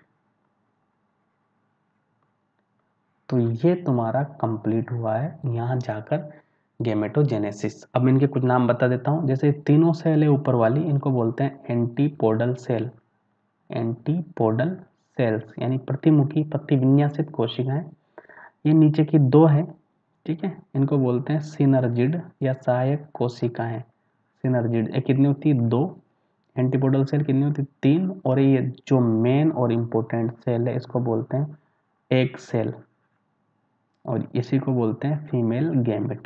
तो ये तुम्हारा कंप्लीट हुआ है यहाँ जाकर गैमेटोजेनेसिस। अब इनके कुछ नाम बता देता हूँ, जैसे तीनों सेल है ऊपर वाली, इनको बोलते हैं एंटीपोडल सेल, एंटीपोडल सेल्स यानी प्रतिमुखी प्रतिविन्यासित कोशिकाएं। ये नीचे की दो है, ठीक है, इनको बोलते हैं सिनर्जिड या सहायक कोशिकाएं, सिनर्जिड। ये कितनी होती है, दो। एंटीपोडल सेल कितनी होती है, तीन। और ये जो मेन और इम्पोर्टेंट सेल है इसको बोलते हैं एग सेल, और इसी को बोलते हैं फीमेल गैमेट।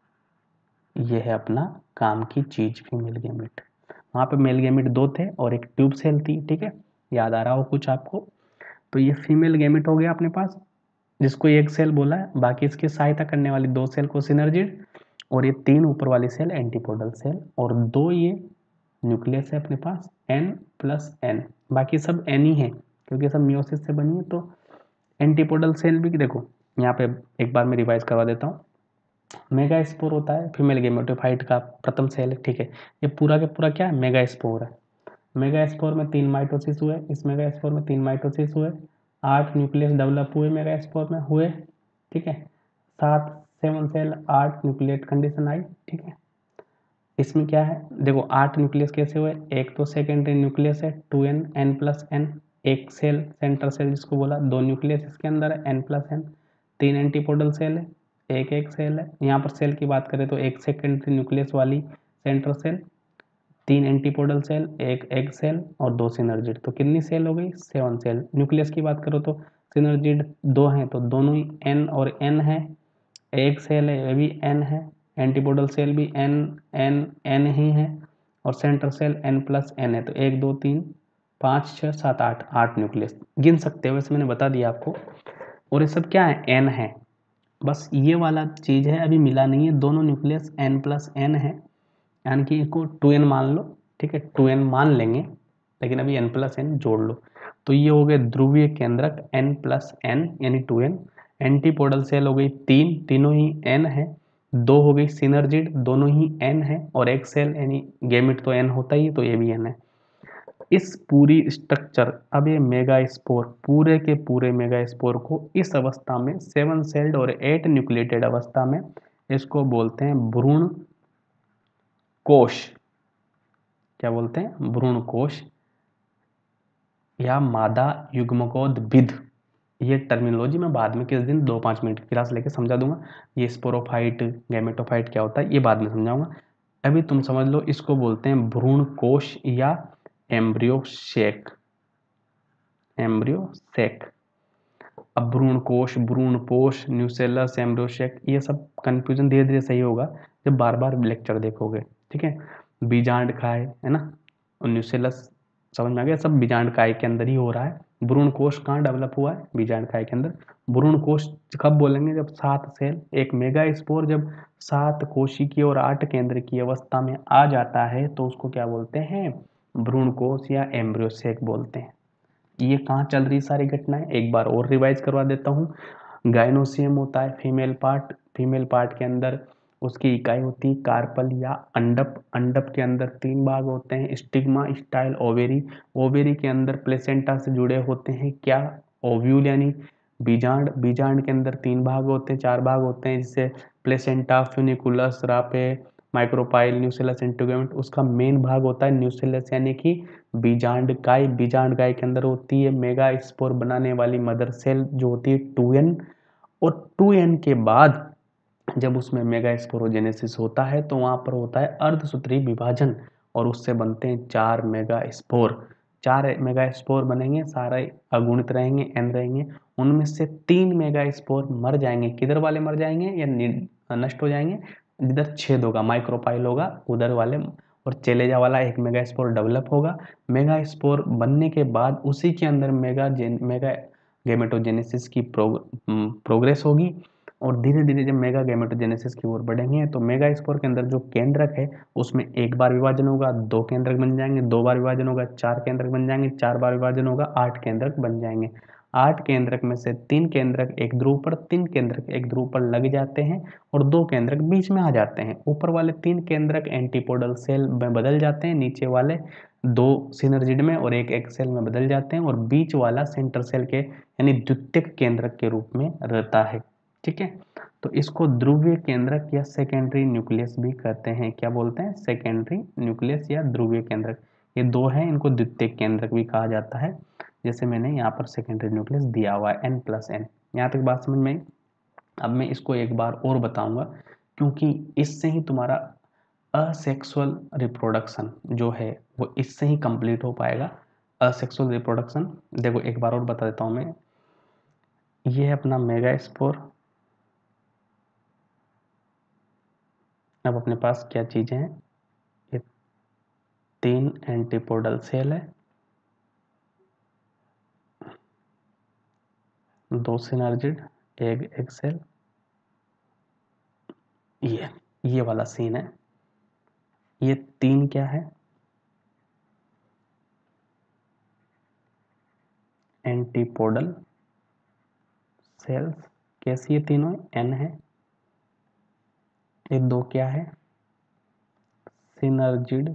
यह है अपना काम की चीज फीमेल गैमेट। वहाँ पे मेल गैमेट दो थे और एक ट्यूब सेल थी, ठीक है, याद आ रहा हो कुछ आपको। तो ये फीमेल गैमेट हो गया अपने पास, जिसको एक सेल बोला है, बाकी इसकी सहायता करने वाली दो सेल को सिनर्जिड, और ये तीन ऊपर वाली सेल एंटीपोडल सेल, और दो ये न्यूक्लियस है अपने पास एन प्लस एन, बाकी सब एन ही है क्योंकि सब मियोसिस से बनी है। तो एंटीपोडल सेल भी देखो यहाँ पे एक बार मैं रिवाइज करवा देता हूँ। मेगा स्पोर होता है फीमेल गेमेटोफाइट का प्रथम सेल है, ठीक है, ये पूरा के पूरा क्या है, मेगा स्पोर है। मेगा स्पोर में तीन माइटोसिस हुए, इस मेगा स्पोर में तीन माइटोसिस हुए, आठ न्यूक्लियस डेवलप हुए मेगा स्पोर में हुए, ठीक है, सात सेवन सेल, आठ न्यूक्लियट कंडीशन आई, ठीक है। इसमें क्या है देखो, आठ न्यूक्लियस कैसे हुए, एक तो सेकेंडरी न्यूक्लियस है two n n plus n, एक सेल सेंट्रल सेल जिसको बोला, दो न्यूक्लियस इसके अंदर है एन प्लस एन, तीन एंटीपोडल सेल है, एक एक सेल है। यहाँ पर सेल की बात करें तो एक सेकेंडरी न्यूक्लियस वाली सेंट्रल सेल, तीन एंटीपोडल सेल, एक एग सेल और दो सिनर्जिड, तो कितनी सेल हो गई, सेवन सेल। न्यूक्लियस की बात करो तो सिनर्जिड दो हैं तो दोनों ही एन और एन है, एक सेल है ये भी एन है, एंटीपोडल सेल भी एन एन एन ही है, और central cell n plus n है, तो एक दो तीन पाँच छः सात आठ, आठ न्यूक्लियस गिन सकते हो, वैसे मैंने बता दिया आपको। और ये सब क्या है, एन है, बस ये वाला चीज़ है अभी मिला नहीं है, दोनों न्यूक्लियस एन प्लस एन है, यानी कि इसको टू एन मान लो, ठीक है, टू एन मान लेंगे, लेकिन अभी एन प्लस एन जोड़ लो। तो ये हो गए ध्रुवीय केंद्रक एन प्लस एन यानी टू एन। एंटीपोडल सेल हो गई तीन, तीनों ही एन है, दो हो गई सिनर्जिड, दोनों ही एन है, और एक सेल यानी गैमेट तो एन होता ही, तो ये भी एन है। इस पूरी स्ट्रक्चर, अब ये मेगा स्पोर, पूरे के पूरे मेगा स्पोर को इस अवस्था में सेवन सेल्ड और एट न्यूक्लिएटेड अवस्था में, इसको बोलते हैं भ्रूण कोश। क्या बोलते हैं, भ्रूण कोश या मादा युग्मकोद्भिद। ये टर्मिनोलॉजी मैं बाद में किस दिन दो पाँच मिनट की क्लास लेके समझा दूंगा। ये स्पोरोफाइट गैमेटोफाइट क्या होता है ये बाद में समझाऊंगा, अभी तुम समझ लो इसको बोलते हैं भ्रूण कोश या एम्ब्रियो सेक, एम्ब्रियो सेक। अब भ्रूण कोश, भ्रूण पोष, न्यूसेलस, एम्ब्रियो सेक, ये सब कंफ्यूजन धीरे धीरे सही होगा जब बार बार लेक्चर देखोगे, ठीक है। बीजांड काय है ना, और न्यूसेलस समझ में आ गया, सब बीजांड काय के अंदर ही हो रहा है। भ्रूण कोश कहाँ डेवलप हुआ है, बीजांड काय के अंदर। भ्रूण कोश कब बोलेंगे, जब सात सेल, एक मेगा स्पोर जब सात कोशिकीय और आठ केंद्र की अवस्था में आ जाता है तो उसको क्या बोलते हैं, भ्रूण कोश या एम्ब्रियो सेक बोलते हैं। ये कहाँ चल रही सारी घटनाएं, एक बार और रिवाइज करवा देता हूँ। गाइनोसियम होता है फीमेल पार्ट, फीमेल पार्ट के अंदर उसकी इकाई होती है कार्पल या अंडप। अंडप के अंदर तीन भाग होते हैं, स्टिग्मा, स्टाइल, ओवेरी। ओवेरी के अंदर प्लेसेंटा से जुड़े होते हैं क्या, ओव्यूल यानी बीजांड। बीजांड के अंदर तीन भाग होते हैं, चार भाग होते हैं, जिससे placenta, funiculus, raphe, micropyle, nucellus, integument. उसका मेन भाग होता है न्यूसेलस यानी कि बीजांड काय। बीजांड काय के अंदर होती है मेगा स्पोर बनाने वाली मदर सेल जो होती है टू एन, और टू एन के बाद जब उसमें मेगा स्पोरोजेनेसिस होता है तो वहां पर होता है अर्धसूत्री विभाजन, और उससे बनते हैं चार मेगा स्पोर। चार मेगा स्पोर बनेंगे, सारे अगुणित रहेंगे, एन रहेंगे, उनमें से तीन मेगा स्पोर मर जाएंगे। किधर वाले मर जाएंगे या नष्ट हो जाएंगे? जिधर छेद होगा, माइक्रोपाइल होगा, उधर वाले। और चेलेजा वाला एक मेगा स्पोर डेवलप होगा। मेगा स्पोर बनने के बाद उसी के अंदर मेगा जेन मेगा गैमेटोजेनेसिस की प्रोग, प्रोग्रेस होगी। और धीरे धीरे जब मेगा गैमेटोजेनेसिस की ओर बढ़ेंगे तो मेगा स्पोर के अंदर जो केंद्रक है उसमें एक बार विभाजन होगा, दो केंद्रक बन जाएंगे, दो बार विभाजन होगा, चार केंद्रक बन जाएंगे, चार बार विभाजन होगा, आठ केंद्रक बन जाएंगे। आठ केंद्रक में से तीन केंद्रक एक ध्रुव पर, तीन केंद्रक एक ध्रुव पर लग जाते हैं और दो केंद्रक बीच में आ जाते हैं। ऊपर वाले तीन केंद्रक एंटीपोडल सेल में बदल जाते हैं, नीचे वाले दो सिनर्जिड में और एक एक सेल में बदल जाते हैं, और बीच वाला सेंटर सेल के यानी द्वितीयक केंद्रक के रूप में रहता है। ठीक है, तो इसको ध्रुवीय केंद्रक या सेकेंडरी न्यूक्लियस भी कहते हैं। क्या बोलते हैं? सेकेंडरी न्यूक्लियस या ध्रुवीय केंद्रक। ये दो हैं, इनको द्वितीयक केंद्रक भी कहा जाता है। जैसे मैंने यहाँ पर सेकेंडरी न्यूक्लियस दिया हुआ है एन प्लस एन। यहाँ तक बात समझ में आई? अब मैं इसको एक बार और बताऊंगा, क्योंकि इससे ही तुम्हारा असेक्सुअल रिप्रोडक्शन जो है वो इससे ही कंप्लीट हो पाएगा। असेक्सुअल रिप्रोडक्शन देखो एक बार और बता देता हूँ मैं। ये है अपना मेगा स्पोर। अब अपने पास क्या चीजें हैं? ये तीन एंटीपोडल सेल है, दो सिनर्जिड, एक एक सेल। ये ये वाला सीन है। ये तीन क्या है? Antipodal cells. कैसी ये तीनों? एन है। ये दो क्या है? सिनर्जिड।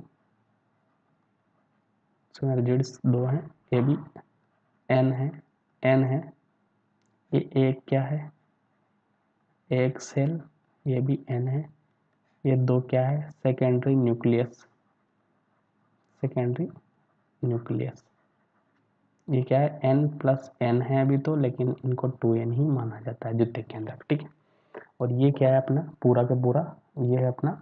सिनर्जिड्स दो हैं, ये भी एन है, एन है। ये एक क्या है? एक सेल, ये भी एन है। ये दो क्या है? Secondary nucleus. सेकेंडरी न्यूक्लियस ये क्या है? एन प्लस एन है अभी तो, लेकिन इनको टू एन ही माना जाता है द्वितीयक केंद्रक। ठीक है, और ये क्या है अपना पूरा का पूरा? ये है अपना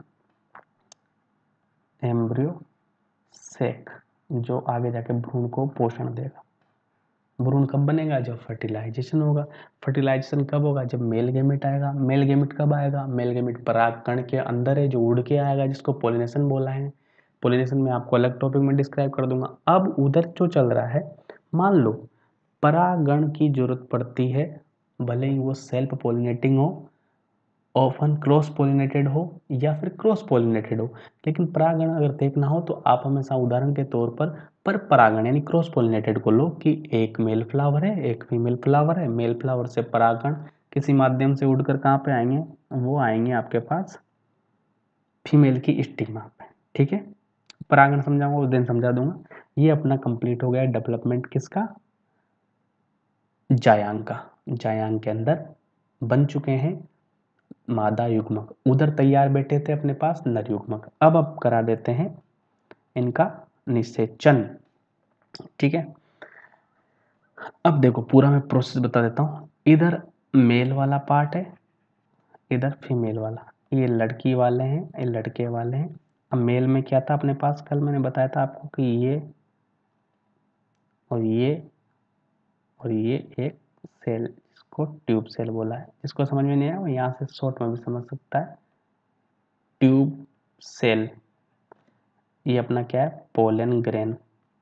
एम्ब्रियो सेक, जो आगे जाके भ्रूण को पोषण देगा। भ्रूण कब बनेगा? जब फर्टिलाइजेशन होगा। फर्टिलाइजेशन कब होगा? जब मेल गैमेट आएगा। मेल गैमेट कब आएगा? मेल गैमेट परागकण के अंदर है जो उड़ के आएगा, जिसको पोलिनेशन बोला है। पोलिनेशन में आपको अलग टॉपिक में डिस्क्राइब कर दूंगा। अब उधर जो चल रहा है, मान लो परागण की जरूरत पड़ती है, भले ही वो सेल्फ पोलिनेटिंग हो, ऑफन क्रॉस पोलिनेटेड हो या फिर क्रॉस पोलिनेटेड हो, लेकिन परागण अगर देखना हो तो आप हमेशा उदाहरण के तौर पर पर परागण यानी क्रॉस पोलिनेटेड को लो कि एक मेल फ्लावर है, एक फीमेल फ्लावर है। मेल फ्लावर से परागण किसी माध्यम से उड़कर कहाँ पे आएंगे? वो आएंगे आपके पास फीमेल की स्टिग्मा पे। ठीक है, परागण समझाऊंगा उस दिन समझा दूंगा। ये अपना कंप्लीट हो गया डेवलपमेंट किसका? जायांग का। जायांग के अंदर बन चुके हैं मादा युग्मक। उधर तैयार बैठे थे अपने पास नर युग्मक। अब अब करा देते हैं इनका निषेचन। ठीक है, अब देखो पूरा मैं प्रोसेस बता देता हूँ। इधर मेल वाला पार्ट है, इधर फीमेल वाला। ये लड़की वाले हैं, ये लड़के वाले हैं। अब मेल में क्या था अपने पास? कल मैंने बताया था आपको कि ये और ये और ये एक सेल, इसको ट्यूब सेल बोला है। इसको समझ में नहीं आया वो यहाँ से शॉर्ट में भी समझ सकता है। ट्यूब सेल ये अपना क्या है? Pollen grain.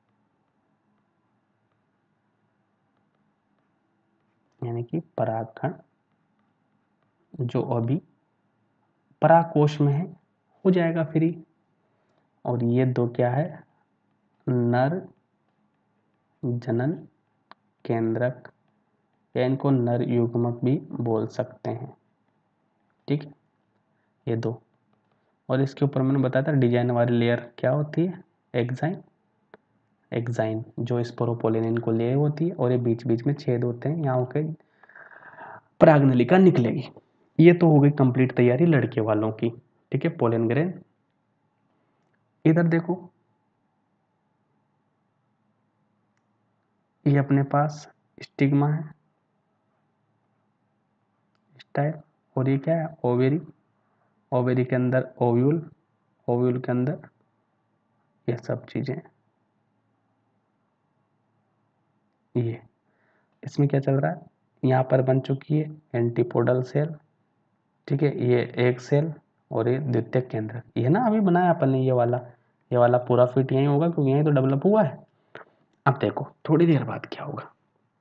यानी कि परागकण जो अभी परागकोश में है हो जाएगा फ्री। और ये दो क्या है? नर जनन केंद्रक, या इनको नर युग्मक भी बोल सकते हैं। ठीक है, ये दो। और इसके ऊपर मैंने बताया था डिजाइन वाली लेयर क्या होती है? एक्साइन। एक्साइन जो स्पोरोपोलिन को ले होती है, और ये बीच बीच में छेद होते हैं, यहाँ होकर परागनलिका निकलेगी। ये तो हो गई कंप्लीट तैयारी लड़के वालों की। ठीक है, पोलन ग्रेन। इधर देखो ये अपने पास स्टिग्मा है, स्टाइल। और ये क्या है? ओवेरी। ओवेरी के अंदर ओव्यूल, ओव्यूल के अंदर ये सब चीजें, ये इसमें क्या चल रहा है, यहाँ पर बन चुकी है एंटीपोडल सेल, ठीक है, ये एक सेल और ये द्वितीयक केंद्र, ये ना अभी बनाया अपन ने ये वाला, ये वाला पूरा फिट यहीं होगा क्योंकि यहीं तो डेवलप हुआ है। अब देखो थोड़ी देर बाद क्या होगा,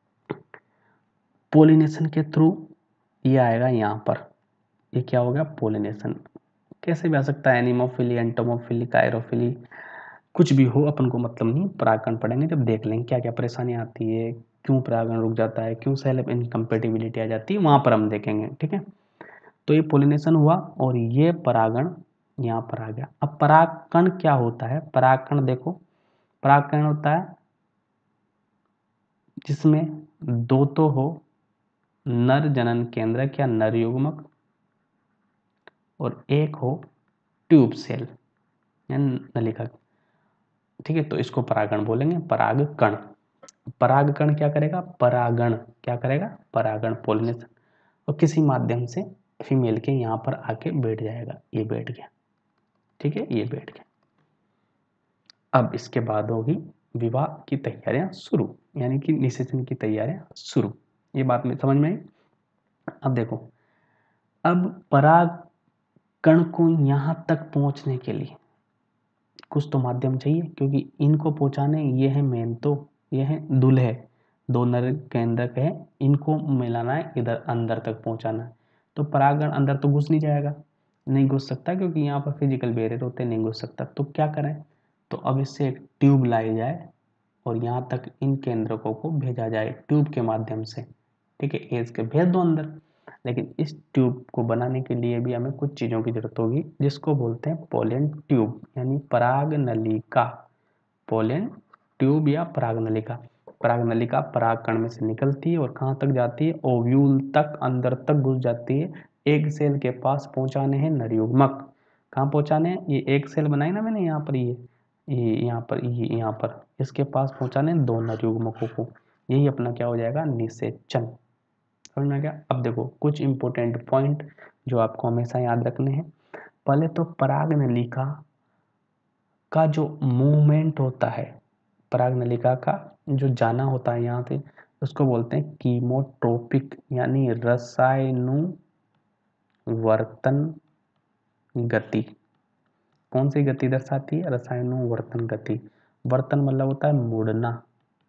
पोलिनेशन के थ्रू ये आएगा यहाँ पर, ये क्या होगा पोलिनेशन, कैसे भी आ सकता है, एनिमोफिली, एंटोमोफिली, कायरोफिली, कुछ भी हो अपन को मतलब नहीं, परागकण पढ़ेंगे जब देख लेंगे क्या क्या परेशानी आती है, क्यों परागण रुक जाता है, क्यों सेल इनकम्पेटिबिलिटी आ जाती है, वहां पर हम देखेंगे, ठीक है। तो ये पोलिनेशन हुआ और ये परागण यहाँ पर आ गया। अब परागकण क्या होता है, परागकण देखो, परागकण होता है जिसमें दो तो हो नर जनन केंद्रक या नर युग्मक और एक हो ट्यूब सेल या नलिका, ठीक है, तो इसको परागण बोलेंगे, परागकण। परागकण क्या करेगा, परागण क्या करेगा, परागण पोलिनेशन, और किसी माध्यम से फीमेल के यहाँ पर आके बैठ जाएगा, ये बैठ गया, ठीक है, ये बैठ गया। अब इसके बाद होगी विवाह की तैयारियां शुरू, यानी कि निषेचन की तैयारियां शुरू, ये बात में समझ में आई। अब देखो, अब परागकण को यहाँ तक पहुंचने के लिए कुछ तो माध्यम चाहिए, क्योंकि इनको पहुंचाने, ये है मेन, तो ये है दूल्हे, दो नर केंद्रक है, इनको मिलाना है, इधर अंदर तक पहुंचाना है। तो परागण अंदर तो घुस नहीं जाएगा, नहीं घुस सकता क्योंकि यहाँ पर फिजिकल बैरियर होते, नहीं घुस सकता, तो क्या करें, तो अब इससे एक ट्यूब लाई जाए और यहाँ तक इन केंद्रकों को भेजा जाए ट्यूब के माध्यम से, ठीक है, एज के भेज दो अंदर। लेकिन इस ट्यूब को बनाने के लिए भी हमें कुछ चीज़ों की जरूरत होगी, जिसको बोलते हैं पोलन ट्यूब, यानी पराग नलिका, पोलन ट्यूब या पराग नलिका। पराग नलिका परागकण में से निकलती है और कहाँ तक जाती है, ओव्यूल तक, अंदर तक घुस जाती है। एक सेल के पास पहुंचाने हैं नरयुग्मक, कहाँ पहुंचाने हैं, ये एक सेल बनाई ना मैंने यहाँ पर, ये ये यहाँ पर, ये यहाँ पर, इसके पास पहुंचाने दो नरयुग्मकों को, यही अपना क्या हो जाएगा, निषेचन। समझ में आ गया। अब देखो कुछ इंपॉर्टेंट पॉइंट जो आपको हमेशा याद रखने हैं। पहले तो पराग नलिका का जो मूवमेंट होता है, पराग नलिका का जो जाना होता है यहाँ पे, उसको बोलते हैं कीमोट्रोपिक, यानी रसायनुवर्तन गति। कौन सी गति दर्शाती है, रसायनुवर्तन गति। वर्तन मतलब होता है मुड़ना,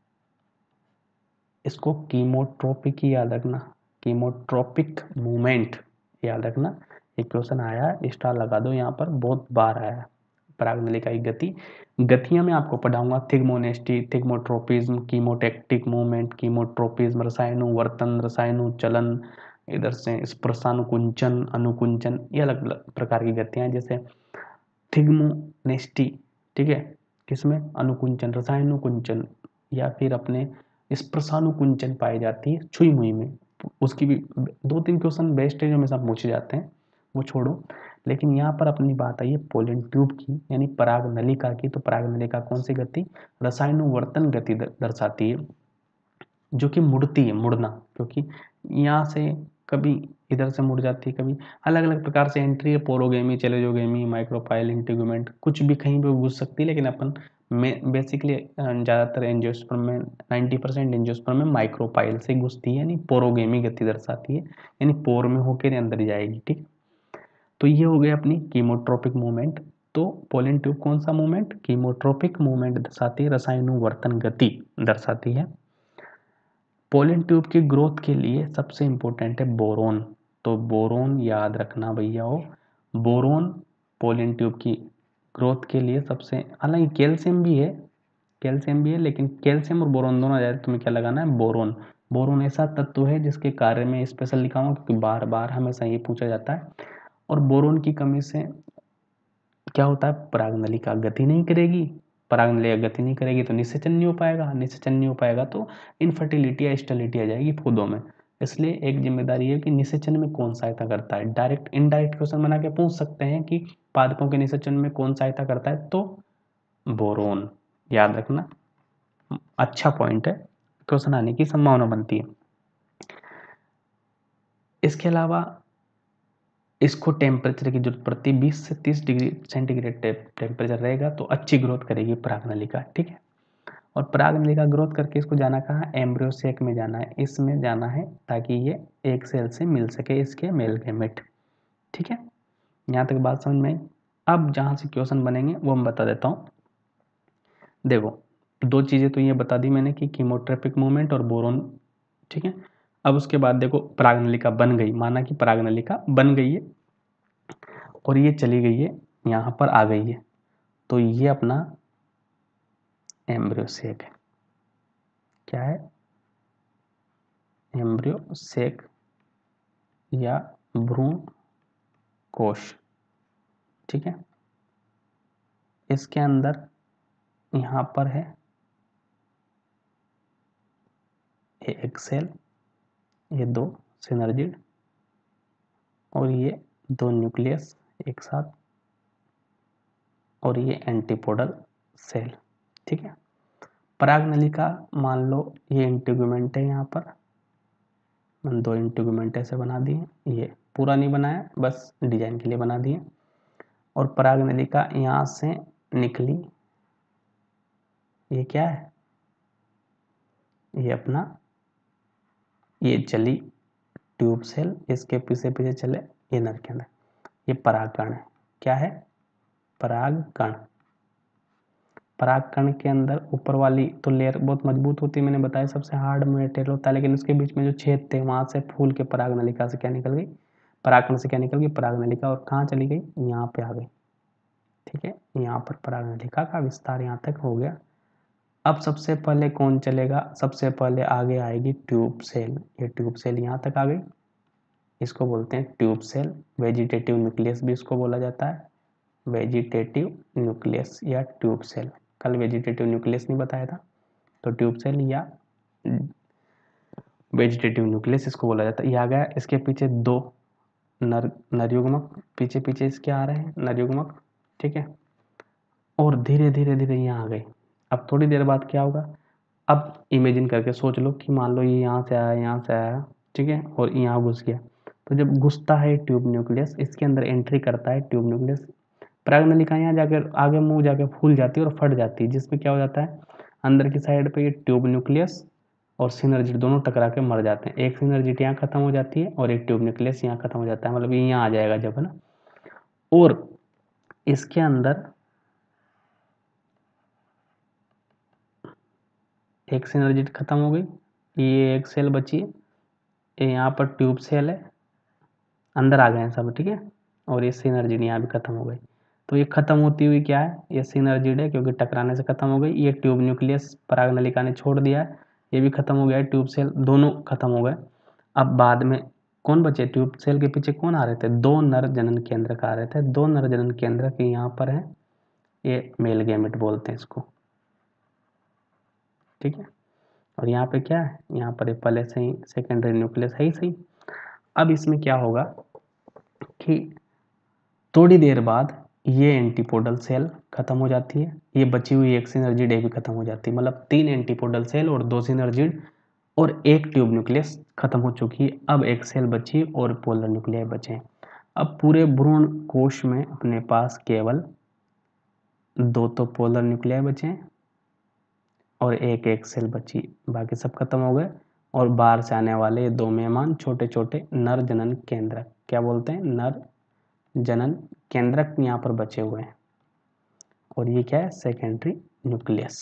इसको कीमोट्रोपिक ही याद रखना, कीमोट्रोपिक मूवमेंट याद रखना। एक क्वेश्चन आया, स्टार लगा दो यहाँ पर, बहुत बार आया। पराग नलिका की गति, गतियां मैं आपको पढ़ाऊंगा, thigmonasty, thigmotropism, chemotactic movement, chemotropism, रसायनुवर्तन, रसायनु चलन, इधर से स्पर्शानुकुंचन, अनुकुंचन, ये अलग अलग प्रकार की गतियां, जैसे थिग्मोनेस्टी, ठीक है, किसमें, अनुकुंचन, रसायनुकुंचन, या फिर अपने स्पर्शानुकुंचन पाई जाती है छुई मुई में। उसकी भी दो तीन क्वेश्चन बेस्ट है जो हमेशा पूछे जाते हैं, वो छोड़ो। लेकिन यहाँ पर अपनी बात आई है पोलन ट्यूब की, यानी पराग नलिका की। तो पराग नलिका कौन सी गति, रसायनुवर्तन गति दर्शाती है, जो कि मुड़ती है, मुड़ना, क्योंकि यहाँ से कभी इधर से मुड़ जाती है, कभी अलग अलग प्रकार से एंट्री है, पोरोगेमी, चेलेजोगेमी, माइक्रोपाइल, इंटीगुमेंट, कुछ भी कहीं पे घुस सकती है। लेकिन अपन में बेसिकली ज़्यादातर एंजियोस्पर्म में नाइन्टी परसेंट एंजियोस्पर्म में माइक्रोपाइल से घुसती है, यानी पोरोगेमी गति दर्शाती है, यानी पोर में होकर अंदर जाएगी, ठीक। तो ये हो गया अपनी कीमोट्रोपिक मूवमेंट। तो पोलन ट्यूब कौन सा मूवमेंट, कीमोट्रोपिक मूवमेंट दर्शाती है, रसायनुवर्तन गति दर्शाती है। पोलन ट्यूब की ग्रोथ के लिए सबसे इंपॉर्टेंट है बोरोन, तो बोरोन याद रखना भैया हो, बोरोन पोलन ट्यूब की ग्रोथ के लिए सबसे, हालांकि कैल्शियम भी है, कैल्शियम भी है, लेकिन कैल्शियम और बोरोन दोनों ज़्यादा, तुम्हें क्या लगाना है, बोरोन। बोरोन ऐसा तत्व है जिसके कार्य में स्पेशल लिखा हुआ, क्योंकि बार बार हमेशा ये पूछा जाता है। और बोरोन की कमी से क्या होता है, पराग नलिका गति नहीं करेगी, पराग नलिका गति नहीं करेगी तो निषेचन नहीं हो पाएगा, निषेचन नहीं हो पाएगा तो इनफर्टिलिटी या स्टेरिलिटी आ जाएगी पौधों में। इसलिए एक जिम्मेदारी है कि निषेचन में कौन सहायता करता है, डायरेक्ट इनडायरेक्ट क्वेश्चन बना के पूछ सकते हैं कि पादपों के निषेचन में कौन सहायता करता है, तो बोरोन याद रखना, अच्छा पॉइंट है, क्वेश्चन आने की संभावना बनती है। इसके अलावा इसको टेम्परेचर की जरूरत पड़ती है, बीस से तीस डिग्री सेंटीग्रेड टेम्परेचर रहेगा तो अच्छी ग्रोथ करेगी परागनलिका, ठीक है। और परागनलिका ग्रोथ करके इसको जाना कहाँ, एम्ब्रियो सेक में जाना है, इसमें जाना है ताकि ये एक सेल से मिल सके इसके मेल गैमेट, ठीक है। यहाँ तक बात समझ में आई। अब जहाँ से क्वेश्चन बनेंगे वो मैं बता देता हूँ। देखो दो चीज़ें तो ये बता दी मैंने कि कीमोट्रोपिक मूवमेंट और बोरोन, ठीक है। अब उसके बाद देखो परागनलिका बन गई, माना कि परागनलिका बन गई है और ये चली गई है यहाँ पर आ गई है, तो ये अपना एम्ब्रियो सेक है। क्या है, एम्ब्रियो सेक या भ्रूण कोश, ठीक है। इसके अंदर यहाँ पर है एक सेल, ये दो सिनर्जिड और ये दो न्यूक्लियस एक साथ और ये एंटीपोडल सेल, ठीक है। परागनलिका मान लो ये इंटीगुमेंट है, यहाँ पर मैंने दो इंटीगुमेंट ऐसे बना दिए, ये पूरा नहीं बनाया बस डिजाइन के लिए बना दिए। और परागनलिका यहाँ से निकली, ये क्या है, ये अपना ये चली ट्यूब सेल, इसके पीछे पीछे चले ये नर के अंदर, ये परागकण है। क्या है, परागकण। परागकण के अंदर ऊपर वाली तो लेयर बहुत मजबूत होती है, मैंने बताया सबसे हार्ड मटेरियल होता है, लेकिन उसके बीच में जो छेद थे वहां से फूल के परागनलिका से क्या निकल गई, परागकण से क्या निकल गई, परागनलिका, और कहाँ चली गई, यहाँ पे आ गई, ठीक है। यहाँ पर परागनलिका का विस्तार यहाँ तक हो गया। अब सबसे पहले कौन चलेगा, सबसे पहले आगे आएगी ट्यूब सेल, ये ट्यूब सेल यहाँ तक आ गई, इसको बोलते हैं ट्यूब सेल। वेजिटेटिव न्यूक्लियस भी इसको बोला जाता है, वेजिटेटिव न्यूक्लियस या ट्यूब सेल। कल वेजिटेटिव न्यूक्लियस नहीं बताया था, तो ट्यूब सेल या वेजिटेटिव न्यूक्लियस इसको बोला जाता है। ये आ गया, इसके पीछे दो नर नरयुग्मक पीछे पीछे इसके आ रहे हैं नरयुग्मक, ठीक है। और धीरे धीरे धीरे यहाँ आ गई। अब थोड़ी देर बाद क्या होगा, अब इमेजिन करके सोच लो कि मान लो ये यहाँ से आया, यहाँ से आया, ठीक है, और यहाँ घुस गया। तो जब घुसता है ट्यूब न्यूक्लियस, इसके अंदर एंट्री करता है ट्यूब न्यूक्लियस, परागनलिका यहाँ जाकर आगे मुंह जाके फूल जाती है और फट जाती है, जिसमें क्या हो जाता है, अंदर की साइड पे ये ट्यूब न्यूक्लियस और सिनर्जिड दोनों टकरा के मर जाते हैं। एक सिनर्जिड यहाँ खत्म हो जाती है और एक ट्यूब न्यूक्लियस यहाँ खत्म हो जाता है, मतलब ये यहाँ आ जाएगा जब, है ना। और इसके अंदर एक सिनर्जिड खत्म हो गई, ये एक सेल बची है, ये यहाँ पर ट्यूब सेल है, अंदर आ गए हैं सब, ठीक है। और ये सिनर्जिड यहाँ भी खत्म हो गई। तो ये खत्म होती हुई क्या है, ये सिनर्जिड है क्योंकि टकराने से खत्म हो गई। ये ट्यूब न्यूक्लियस परागनलिका ने छोड़ दिया है, ये भी खत्म हो गया है, ट्यूब सेल दोनों खत्म हो गए। अब बाद में कौन बचे, ट्यूब सेल के पीछे कौन आ रहे थे, दो नर जनन केंद्र आ रहे थे। दो नर जनन केंद्र के यहाँ पर है, ये मेल गैमेट बोलते हैं इसको, ठीक है। और यहाँ पे क्या है, यहाँ पर पहले से ही सेकेंडरी न्यूक्लियस है ही सही। अब इसमें क्या होगा कि थोड़ी देर बाद ये एंटीपोडल सेल खत्म हो जाती है, ये बची हुई एक सिनर्जिड भी खत्म हो जाती है, मतलब तीन एंटीपोडल सेल और दो सिनर्जिड और एक ट्यूब न्यूक्लियस खत्म हो चुकी है। अब एक सेल बची और पोलर न्यूक्लियाई बचे हैं। अब पूरे भ्रूण कोश में अपने पास केवल दो तो पोलर न्यूक्लियाई बचे हैं और एक एक सेल बची, बाकी सब खत्म हो गए। और बाहर से आने वाले दो मेहमान छोटे छोटे नर जनन केंद्र, क्या बोलते हैं, नर जनन केंद्रक यहाँ पर बचे हुए हैं। और ये क्या है, सेकेंडरी न्यूक्लियस।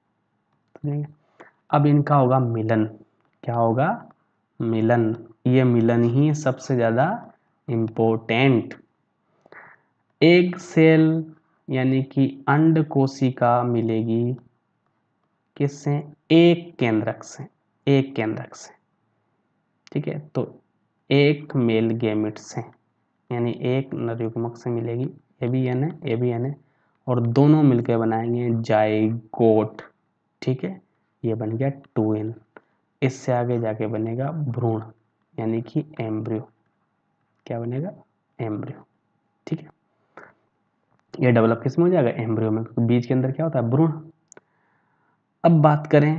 अब इनका होगा मिलन, क्या होगा, मिलन। ये मिलन ही सबसे ज्यादा इम्पोर्टेंट। एक सेल यानी कि अंड कोशिका मिलेगी किससे, एक केंद्रक से, एक केंद्रक से, ठीक है। तो एक मेल गैमेट से यानी एक नरयुग्मक से मिलेगी, ये भी एन है ये भी एन है, और दोनों मिलकर बनाएंगे जाइगोट, ठीक है। ये बन गया टू एन। इससे आगे जाके बनेगा भ्रूण यानी कि एम्ब्रियो, क्या बनेगा, एम्ब्रियो, ठीक है। ये डेवलप किस में हो जाएगा, एम्ब्रियो में, क्योंकि बीज के अंदर क्या होता है, भ्रूण। अब बात करें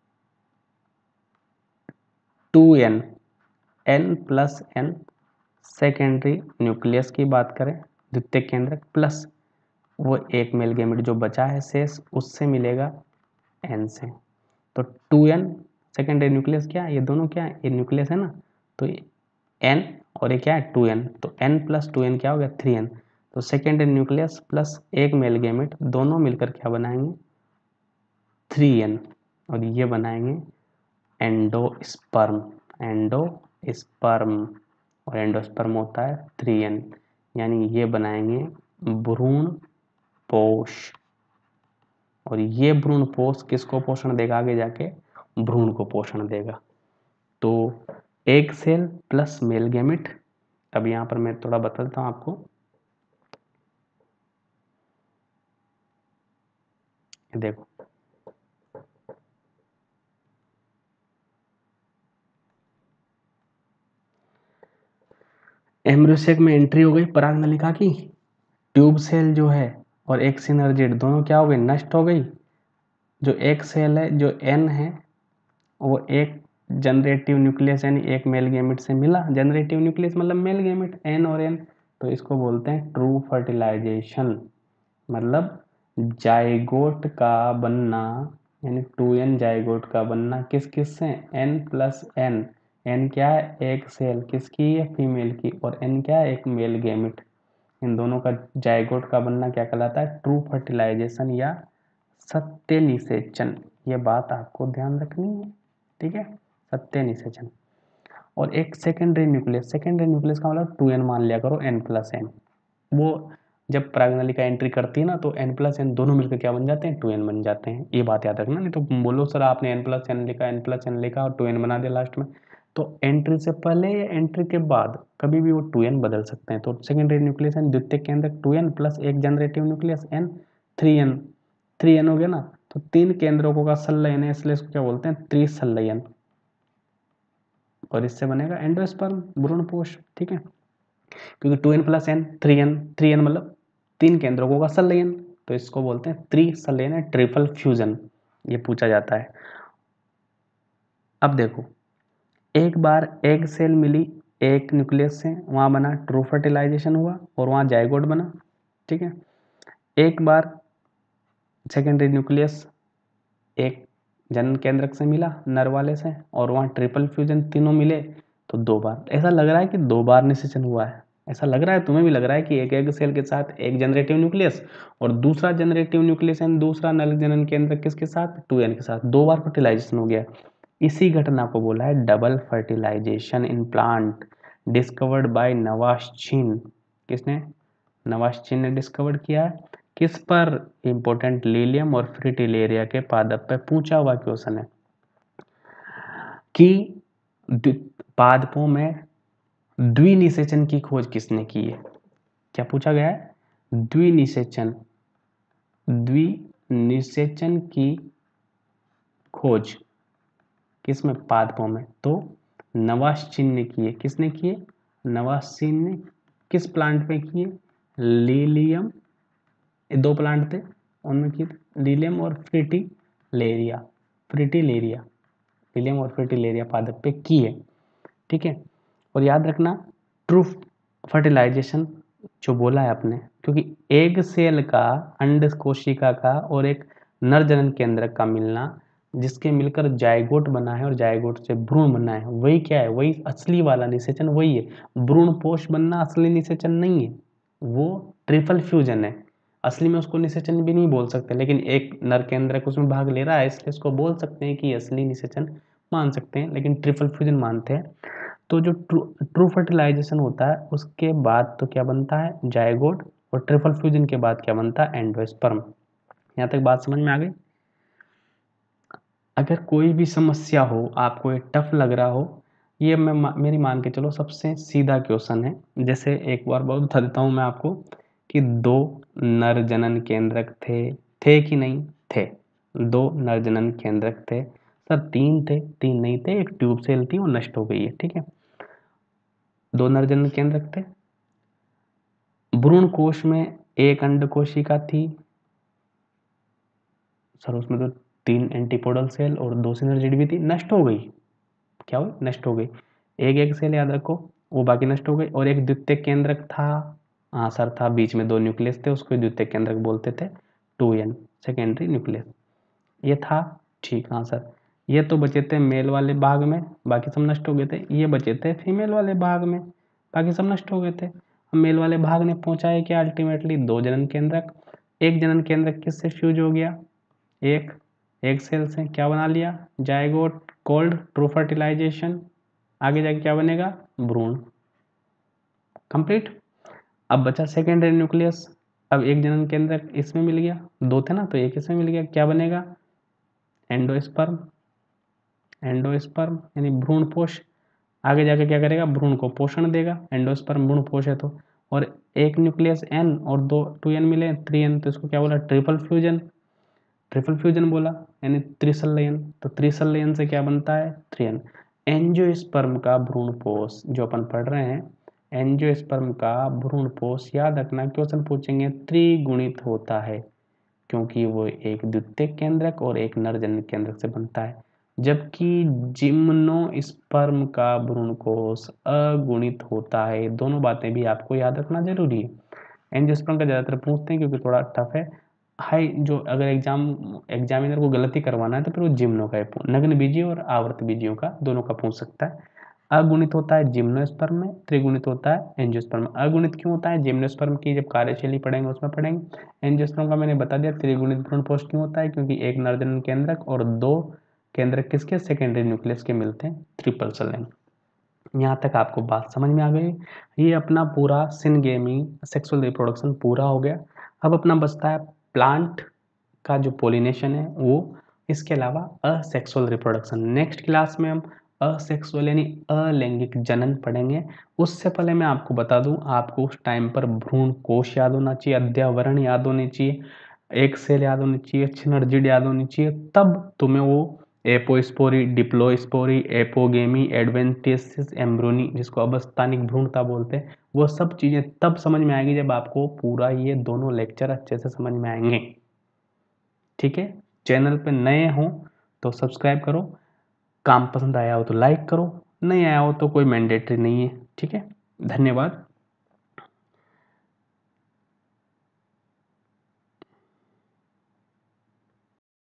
two n, n plus n secondary nucleus की बात करें, द्वितीयक केंद्रक प्लस वो एक मेल गैमेट जो बचा है शेष, उससे मिलेगा एन से। तो टू एन सेकेंडरी न्यूक्लियस क्या है, ये दोनों क्या है, ये न्यूक्लियस है ना, तो एन और ये क्या है टू एन, तो एन प्लस टू एन क्या हो गया थ्री एन। तो सेकेंडरी न्यूक्लियस प्लस एक मेल गैमेट दोनों मिलकर क्या बनाएंगे थ्री एन, और ये बनाएंगे एंडोस्पर्म। एंडोस्पर्म और एंडोस्पर्म होता है थ्री एन, यानी ये बनाएंगे भ्रूण पोष। और ये भ्रूण पोष किसको पोषण देगा, आगे जाके भ्रूण को पोषण देगा। तो egg cell plus male gamete. अब यहां पर मैं थोड़ा बताता हूं आपको, देखो एम्ब्रियोसेक में एंट्री हो गई परागनलिका की, ट्यूब सेल जो है और एक सिनर्जिड दोनों क्या हो गई, नष्ट हो गई। जो एक सेल है जो एन है वो एक जनरेटिव न्यूक्लियस यानी एक मेल गैमेट से मिला, जनरेटिव न्यूक्लियस मतलब मेल गैमेट एन और एन, तो इसको बोलते हैं ट्रू फर्टिलाइजेशन, मतलब जाइगोट का बनना, यानी टू एन जाइगोट का बनना किस किस से, एन प्लस एन। एन क्या है एक सेल किसकी है फीमेल की, और एन क्या है एक मेल गैमेट, इन दोनों का जाइगोट का बनना क्या कहलाता है ट्रू फर्टिलाइजेशन या सत्य निषेचन। ये बात आपको ध्यान रखनी है, ठीक है, सत्य निषेचन। और एक सेकेंडरी न्यूक्लियस, सेकेंडरी न्यूक्लियस का मतलब टू एन मान लिया करो, एन प्लस एन, वो जब परागनलिका एंट्री करती है ना तो एन प्लस एन दोनों मिलकर क्या बन जाते हैं टू एन बन जाते हैं, ये बात याद रखना, नहीं तो बोलो सर आपने एन प्लस एन लिखा, एन प्लस एन लिखा और टू एन बना दिया लास्ट में। तो एंट्री से पहले या एंट्री के बाद कभी भी वो टू एन बदल सकते हैं। तो सेकेंडरी न्यूक्लियस एन द्वितीयक केंद्रक टू एन प्लस एक generative nucleus n, three n, three n हो गया ना, तो तीन केंद्रकों का संलयन है इसलिए इसको क्या बोलते हैं त्रिसंलयन, और इससे बनेगा एंडोस्पर्म भ्रूणपोष, ठीक है, क्योंकि two n plus n three n, three n मतलब तीन केंद्रकों का संलयन, तो इसको बोलते हैं त्रिसंलयन है, ट्रिपल फ्यूजन, ये पूछा जाता है। अब देखो एक बार एग सेल मिली एक न्यूक्लियस से, वहां बना ट्रू फर्टिलाइजेशन हुआ और वहां जाइगोट बना, ठीक है। एक बार सेकेंडरी न्यूक्लियस एक जनन केंद्रक से मिला नर वाले से और वहां ट्रिपल फ्यूजन तीनों मिले, तो दो बार, ऐसा लग रहा है कि दो बार निषेचन हुआ है, ऐसा लग रहा है, तुम्हें भी लग रहा है कि एक एग सेल के साथ एक जनरेटिव न्यूक्लियस और दूसरा जनरेटिव न्यूक्लियस एंड दूसरा नर जनन केंद्रक किसके साथ टू एन के साथ, दो बार फर्टिलाइजेशन हो गया। इसी घटना को बोला है double fertilisation in plant, discovered by Navashin. किसने, नवाश्चिन ने डिस्कवर्ड किया है, किस पर, इंपोर्टेंट लीलियम और फ्रिटिलेरिया के पादप पे पूछा हुआ क्वेश्चन है कि पादपों में द्विनिषेचन की खोज किसने की है, क्या पूछा गया है, द्विनिषेचन, द्विनिषेचन की खोज किसमें, पादपों में, तो नवाश्चिन ने की है। किसने की है, नवाश्चिन ने, किस प्लांट पे की है, लीलियम, दो प्लांट थे उनमें की, लीलियम और फ्रिटिलेरिया, फ्रिटिलेरिया, लीलियम और फ्रिटिलेरिया पादप पे की है, ठीक है। और याद रखना ट्रू फर्टिलाइजेशन जो बोला है आपने, क्योंकि एग सेल का अंड कोशिका का और एक नर जनन केंद्रक का मिलना जिसके मिलकर जाइगोट बना है और जाइगोट से भ्रूण बना है, वही क्या है, वही असली वाला निषेचन वही है। भ्रूण पोष बनना असली निषेचन नहीं है, वो ट्रिपल फ्यूजन है, असली में उसको निषेचन भी नहीं बोल सकते, लेकिन एक नर केंद्रक उसमें भाग ले रहा है इसलिए इसको बोल सकते हैं कि असली निषेचन मान सकते हैं, लेकिन ट्रिपल फ्यूजन मानते हैं। तो जो ट्रू ट्रू फर्टिलाइजेशन होता है उसके बाद तो क्या बनता है जाइगोट, और ट्रिपल फ्यूजन के बाद क्या बनता है एंडोस्पर्म। यहाँ तक बात समझ में आ गई। अगर कोई भी समस्या हो, आपको ये टफ लग रहा हो, ये मैं मेरी मान के चलो सबसे सीधा क्वेश्चन है। जैसे एक बार बहुत बता देता हूँ मैं आपको कि दो नर जनन केंद्रक थे, थे कि नहीं थे, दो नर जनन केंद्रक थे सर, तीन थे, तीन नहीं थे, एक ट्यूब सेल थी वो नष्ट हो गई है, ठीक है। दो नर जनन केंद्रक थे, भ्रूण कोश में एक अंड कोशिका थी सर, उसमें तो तीन एंटीपोडल सेल और दो सिनर्जिड भी थी, नष्ट हो गई, क्या हुई, नष्ट हो गई। एक एक सेल याद रखो, वो बाकी नष्ट हो गए। और एक द्वितीयक केंद्रक था, आंसर था बीच में दो न्यूक्लियस थे, उसको द्वितीयक केंद्रक बोलते थे, टू एन सेकेंडरी न्यूक्लियस। ये था ठीक आंसर। ये तो बचे थे मेल वाले भाग में, बाकी सब नष्ट हो गए थे। ये बचे थे फीमेल वाले भाग में, बाकी सब नष्ट हो गए थे। मेल वाले भाग ने पहुंचाए क्या अल्टीमेटली, दो जनन केंद्रक। एक जनन केंद्रक किससे फ्यूज हो गया, एक एक सेल से क्या बना लिया, जायगोट, कोल्ड ट्रू फर्टिलाइजेशन। आगे जाके क्या बनेगा, भ्रूण। कंप्लीट। अब बचा सेकेंडरी न्यूक्लियस। अब एक जनन केंद्रक इसमें मिल गया, दो थे ना तो एक इसमें मिल गया, क्या बनेगा, एंडोस्पर्म। एंडोस्पर्म यानी भ्रूण पोष। आगे जाके क्या करेगा, भ्रूण को पोषण देगा, एंडोस्पर्म भ्रूण पोष है तो। और एक न्यूक्लियस एन और दो टू एन मिले, थ्री एन, तो इसको क्या बोला, ट्रिपल फ्यूजन। ट्रिपल फ्यूजन बोला यानी त्रिसंलयन। तो त्रिसंलयन से क्या बनता है, थ्री एन। एंजियोस्पर्म का भ्रूण पोष जो अपन पढ़ रहे हैं, एंजियोस्पर्म का भ्रूण पोष, याद रखना क्वेश्चन पूछेंगे, त्रिगुणित होता है, क्योंकि वो एक द्वितीयक केंद्रक और एक नरजनन केंद्रक से बनता है। जबकि जिम्नोस्पर्म का भ्रूणकोश अगुणित होता है। दोनों बातें भी आपको याद रखना जरूरी है। एंजियोस्पर्म का ज़्यादातर पूछते हैं क्योंकि थोड़ा टफ है। हाई जो अगर एग्जाम एग्जामिनर को गलती करवाना है तो फिर वो जिम्नो का है, नग्न बीजीय और आवर्त बीजियों का दोनों का पूछ सकता है। अगुणित होता है जिम्नोस्पर्म में, त्रिगुणित होता है एंजियोस्पर्म। अगुणित क्यों होता है, जिम्नोस्पर्म की जब कार्यशैली पढ़ेंगे उसमें पढ़ेंगे। एंजियोस्पर्म का मैंने बता दिया, त्रिगुणित भ्रूणपोष क्यों होता है, क्योंकि एक नरजनन केंद्रक और दो केंद्रक किसके, सेकेंडरी न्यूक्लियस के मिलते हैं, ट्रिपल सलन। यहाँ तक आपको बात समझ में आ गई। ये अपना पूरा सिनगेमी सेक्सुअल रिप्रोडक्शन पूरा हो गया। अब अपना बचता है प्लांट का जो पोलिनेशन है वो, इसके अलावा असेक्सुअल रिप्रोडक्शन। नेक्स्ट क्लास में हम असेक्सुअल यानी अलैंगिक जनन पढ़ेंगे। उससे पहले मैं आपको बता दूं, आपको उस टाइम पर भ्रूण कोश याद होना चाहिए, अध्यावरण याद होनी चाहिए, एक सेल याद होनी चाहिए, सिनर्जिड याद होनी चाहिए, तब तुम्हें वो एपोस्पोरी, डिप्लोस्पोरी, एपोगेमी, एडवेंटिसिस, एम्ब्रोनी, जिसको अवस्थानिक भ्रूणता बोलते हैं, वो सब चीज़ें तब समझ में आएगी जब आपको पूरा ये दोनों लेक्चर अच्छे से समझ में आएंगे। ठीक है, चैनल पे नए हो तो सब्सक्राइब करो, काम पसंद आया हो तो लाइक करो, नहीं आया हो तो कोई मैंडेटरी नहीं है। ठीक है, धन्यवाद।